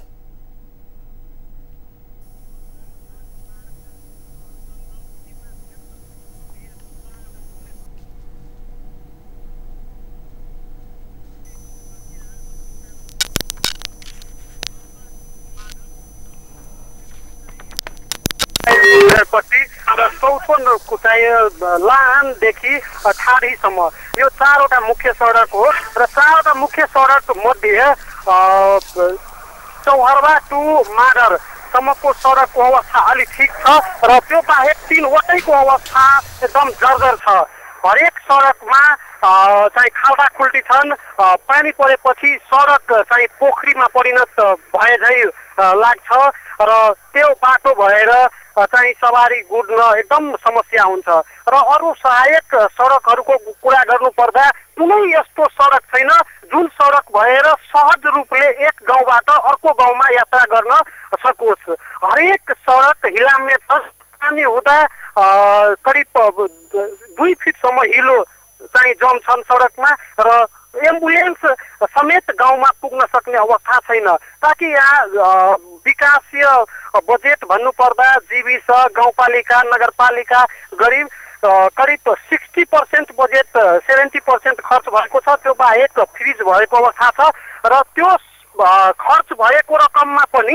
चौथो चाहिँ लाहानदेखि ठाडीसम्म यो चारवटा मुख्य सडक हो र चारवटा मुख्य सडक मध्ये चौहरवा टु माडरसम्मको सडकको अवस्था अलि ठिक छ र त्यो बाहेक तीनवटैको अवस्था एकदम जर्जर छ। हरेक सडकमा चाहिँ खाल्डाखुल्टी छन्। पानी परेपछि सडक चाहिँ पोखरीमा परिणत भए झै लाग्छ र त्यो बाटो भएर चाहिँ सवारी गुड्न एकदम समस्या हुन्छ र अरू सहायक सडकहरूको कुरा गर्नुपर्दा कुनै यस्तो सडक छैन जुन सडक भएर सहज रूपले एक गाउँबाट अर्को गाउँमा यात्रा गर्न सकोस्। हरेक सडक हिलाम्य छ। पानी हुँदा करिब दुई फिटसम्म हिलो चाहिँ जम्छन् सडकमा र एम्बुलेन्स समेत गाउँमा पुग्न सक्ने अवस्था छैन। ताकि यहाँ विकासीय बजेट भन्नुपर्दा जीविस गाउँपालिका नगरपालिका गरी करिब sixty percent budget seventy percent खर्च भएको छ। त्यो बाहेक फ्रिज भएको अवस्था छ र त्यो खर्च भएको रकममा पनि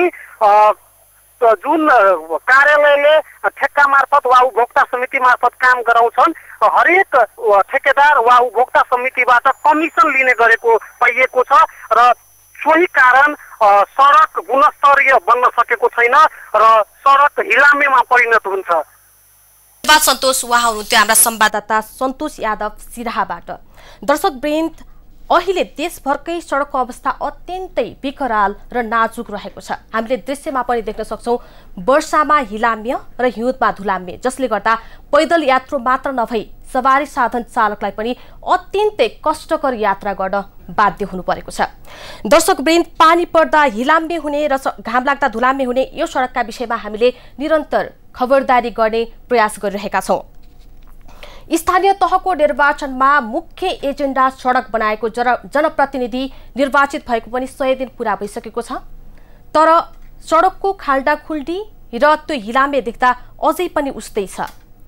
जुन कार्यालयले ठेक्का मार्फत वा उपभोक्ता समिति मार्फत काम गराउँछन् हरेक ठेकेदार वा उपभोक्ता समितिबाट कमिसन लिने गरेको पाइएको छ र सोही कारण सडक गुणस्तरीय बन्न सकेको छैन र सडक हिलामेमा परिणत हुन्छ। सन्तोष, उहाँ हुनुहुन्थ्यो हाम्रा संवाददाता सन्तोष यादव सिराहाबाट। दर्शक वृन्द, अहिले देशभरकै सडकको अवस्था अत्यन्तै विकराल र नाजुक रहेको छ। हामीले दृश्यमा पनि देख्न सक्छौँ, वर्षामा हिलाम्य र हिउँदमा धुलाम्य, जसले गर्दा पैदल यात्रु मात्र नभई सवारी साधन चालकलाई पनि अत्यन्तै कष्टकर यात्रा गर्न बाध्य हुनु परेको छ। दर्शक वृन्द, पानी पर्दा हिलाम्य हुने र घाम लाग्दा धुलाम्य हुने यो सडकका विषयमा हामीले निरन्तर खबरदारी गर्ने प्रयास गरिरहेका छौँ। स्थानीय तहको निर्वाचनमा मुख्य एजेन्डा सडक बनाएको जनप्रतिनिधि निर्वाचित भएको पनि सय दिन पूरा भइसकेको छ। तर सडकको खाल्डाखुल्डी र त्यो हिलामे देख्दा अझै पनि उस्तै छ।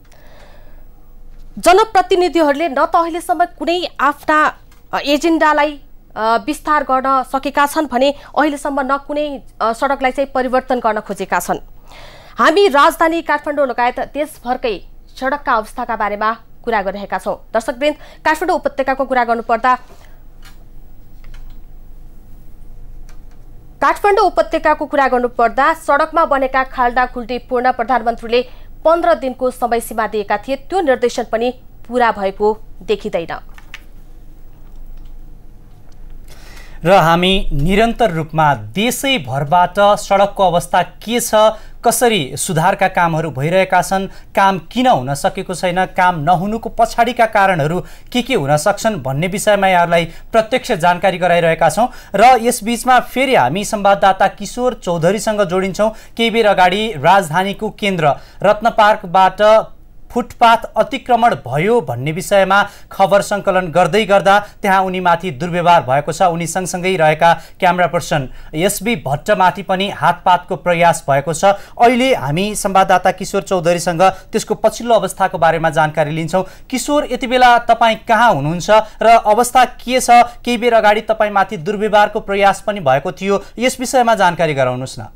जनप्रतिनिधिहरूले न त अहिलेसम्म कुनै आफ्ना एजेन्डालाई विस्तार गर्न सकेका छन् भने अहिलेसम्म न कुनै सडकलाई चाहिँ परिवर्तन गर्न खोजेका छन्। हामी राजधानी काठमाडौँ लगायत देशभरकै सडकका अवस्थाका बारेमा कुरा गरिरहेका छौँ। दर्शकवृन्द, काठमाडौँ उपत्यकाको कुरा गर्नुपर्दा काठमाडौँ उपत्यकाको कुरा गर्नुपर्दा सडकमा बनेका खाल्डाखुल्डी पूर्ण प्रधानमन्त्रीले पन्ध्र दिनको समय सीमा दिएका थिए। त्यो निर्देशन पनि पूरा भएको देखिँदैन र हामी निरन्तर रूपमा देशैभरबाट सडकको अवस्था के छ, कसरी सुधारका कामहरू भइरहेका छन्, काम किन हुन सकेको छैन, काम नहुनुको पछाडिका कारणहरू के के हुन सक्छन् भन्ने विषयमा यहाँहरूलाई प्रत्यक्ष जानकारी गराइरहेका छौँ। र यसबीचमा फेरि हामी संवाददाता किशोर चौधरीसँग जोडिन्छौँ। केही बेर अगाडि राजधानीको केन्द्र रत्न पार्कबाट फुटपाथ अतिक्रमण भयो भन्ने विषयमा खबर सङ्कलन गर्दै गर्दा त्यहाँ उनीमाथि दुर्व्यवहार भएको छ। उनी सँगसँगै रहेका क्यामेरा पर्सन एसबी भट्टमाथि पनि हातपातको प्रयास भएको छ। अहिले हामी संवाददाता किशोर चौधरीसँग त्यसको पछिल्लो अवस्थाको बारेमा जानकारी लिन्छौँ। किशोर, यति बेला तपाईँ कहाँ हुनुहुन्छ र अवस्था के छ? केही बेर अगाडि तपाईँमाथि दुर्व्यवहारको प्रयास पनि भएको थियो, यस विषयमा जानकारी गराउनुहोस् न।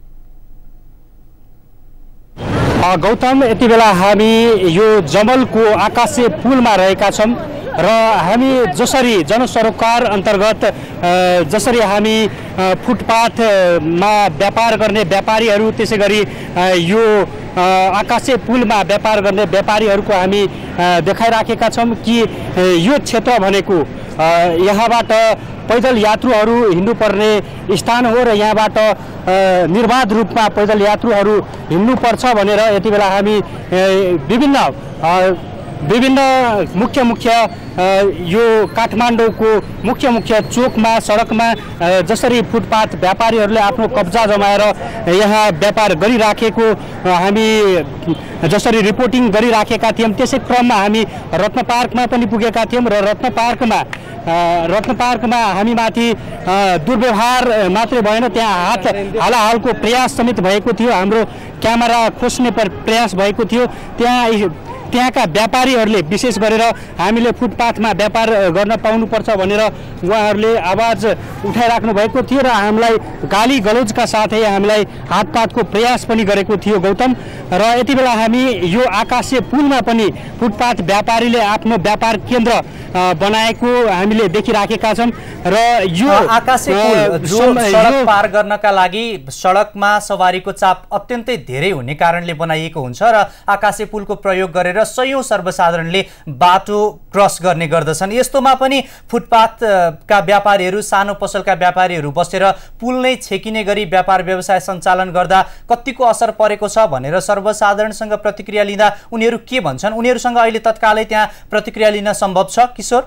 गौतम, यति बेला हामी यो जमलको आकाशे पुलमा रहेका छौँ र हामी जसरी जनसरोकार अन्तर्गत जसरी हामी फुटपाथमा व्यापार गर्ने व्यापारीहरू, त्यसै गरी यो आकाशे पुलमा व्यापार गर्ने व्यापारीहरूको हामी देखाइराखेका छौँ कि यो क्षेत्र भनेको यहाँबाट पैदल यात्रुहरू हिँड्नुपर्ने स्थान हो र यहाँबाट निर्बाध रूपमा पैदल यात्रुहरू हिँड्नुपर्छ भनेर यति बेला हामी विभिन्न विभिन्न मुख्य मुख्य यो काठमाडौँको मुख्य मुख्य चोकमा सडकमा जसरी फुटपाथ व्यापारीहरूले आफ्नो कब्जा जमाएर यहाँ व्यापार गरिराखेको हामी जसरी रिपोर्टिङ गरिराखेका थियौँ, त्यसै क्रममा हामी रत्न पार्कमा पनि पुगेका थियौँ र रत्न पार्कमा रत्न पार्कमा हामीमाथि दुर्व्यवहार मात्रै भएन, त्यहाँ हात हालाहालको प्रयास समेत भएको थियो। हाम्रो क्यामेरा खोज्ने प्रयास भएको थियो। त्यहाँ त्यहाँका व्यापारीहरूले विशेष गरेर हामीले फुटपाथमा व्यापार गर्न पाउनुपर्छ भनेर उहाँहरूले आवाज उठाइराख्नु भएको थियो र हामीलाई गाली गलौजका साथै हामीलाई हातपातको प्रयास पनि गरेको थियो गौतम। र यति बेला हामी यो आकाशे पुलमा पनि फुटपाथ व्यापारीले आफ्नो व्यापार केन्द्र बनाएको हामीले देखिराखेका छौँ। र यो आकाशे पुल जो सडक पार गर्नका लागि सडकमा सवारीको चाप अत्यन्तै धेरै हुने कारणले बनाइएको हुन्छ र आकाशे पुलको प्रयोग गरेर सयौं सर्वसाधारणले बाटो क्रस गर्ने गर्दछन्। यस्तोमा पनि फुटपाथका व्यापारीहरू, सानो पसलका व्यापारीहरू बसेर पुल नै छेकिने गरी व्यापार व्यवसाय सञ्चालन गर्दा कतिको असर परेको छ भनेर सर्वसाधारणसँग प्रतिक्रिया लिँदा उनीहरू के भन्छन्? उनीहरूसँग अहिले तत्कालै त्यहाँ प्रतिक्रिया लिन सम्भव छ किशोर?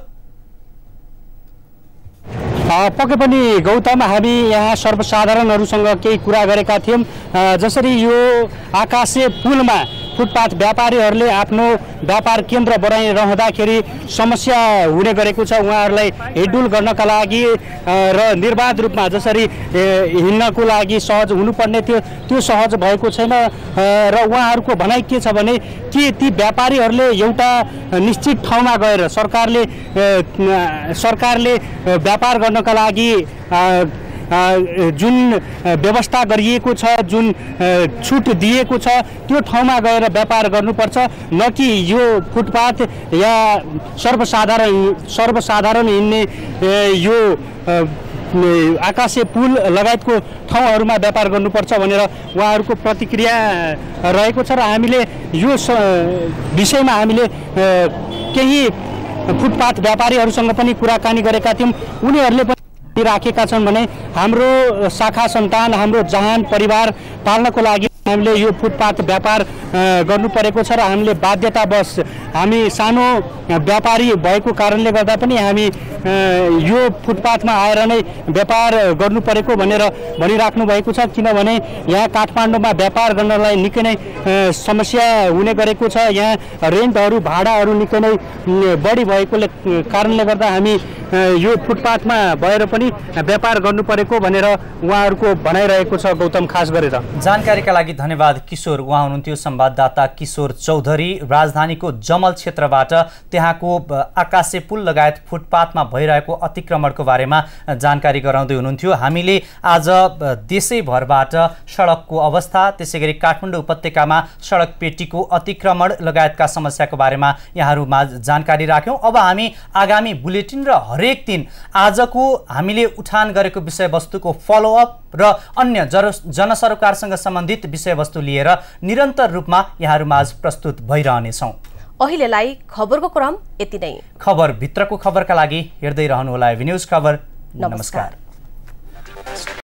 पक्कै पनि गौतम, हामी यहाँ सर्वसाधारणहरूसँग केही कुरा गरेका थियौँ। जसरी यो आकाशे पुलमा फुटपाथ व्यापारीहरूले आफ्नो व्यापार केन्द्र बनाइरहँदाखेरि समस्या हुने गरेको छ। उहाँहरूलाई हिँडडुल गर्नका लागि र निर्बाध रूपमा जसरी हिँड्नको लागि सहज हुनुपर्ने थियो त्यो सहज भएको छैन। र उहाँहरूको भनाइ के छ भने के ती व्यापारीहरूले एउटा निश्चित ठाउँमा गएर सरकारले सरकारले व्यापार गर्नका लागि जुन व्यवस्था गरिएको छ, जुन छुट दिएको छ त्यो ठाउँमा गएर व्यापार गर्नुपर्छ, न कि यो फुटपाथ या सर्वसाधारण सर्वसाधारण हिँड्ने यो आकाशे पुल लगायतको ठाउँहरूमा व्यापार गर्नुपर्छ भनेर उहाँहरूको प्रतिक्रिया रहेको छ। र हामीले यो विषयमा हामीले केही फुटपाथ व्यापारीहरूसँग पनि कुराकानी गरेका थियौँ। उनीहरूले पनि राखेका छन् भने हाम्रो शाखा सन्तान, हाम्रो जहान परिवार पाल्नको लागि हामीले यो फुटपाथ व्यापार गर्नु परेको छ र हामीले बाध्यतावश हामी सानो व्यापारी भएको कारणले गर्दा पनि हामी यो फुटपाथमा आएर नै व्यापार गर्नु परेको भनेर भनिराख्नु भएको छ। किनभने यहाँ काठमाडौँमा व्यापार गर्नलाई निकै नै समस्या हुने गरेको छ। यहाँ रेन्टहरू भाडाहरू निकै नै बढी भएकोले कारणले गर्दा हामी यो फुटपाथमा भएर पनि व्यापार गर्नु परेको भनेर उहाँहरूको भनाइरहेको छ। गौतम, खास गरेर जानकारीका लागि धन्यवाद किशोर। उहाँ हुनुहुन्थ्यो संवाददाता किशोर चौधरी, राजधानीको जमल क्षेत्रबाट त्यहाँको आकाशे पुल लगायत फुटपाथमा भइरहेको अतिक्रमणको बारेमा जानकारी गराउँदै हुनुहुन्थ्यो। हामीले आज देशैभरबाट सडकको अवस्था, त्यसै गरी काठमाडौँ उपत्यकामा सडक पेटीको अतिक्रमण लगायतका समस्याको बारेमा यहाँहरूमा जानकारी राख्यौँ। अब हामी आगामी बुलेटिन र हरेक दिन आजको हामीले उठान गरेको विषयवस्तुको फलोअप र अन्य जनसरोकारसँग सम्बन्धित विषयवस्तु लिएर निरन्तर रूपमा यहाँहरूमाझ प्रस्तुत भइरहनेछौँ। अहिलेलाई खबरको क्रम यति नै। खबर भित्रको खबरका लागि हेर्दै रहनुहोला न्यूज खबर। नमस्कार।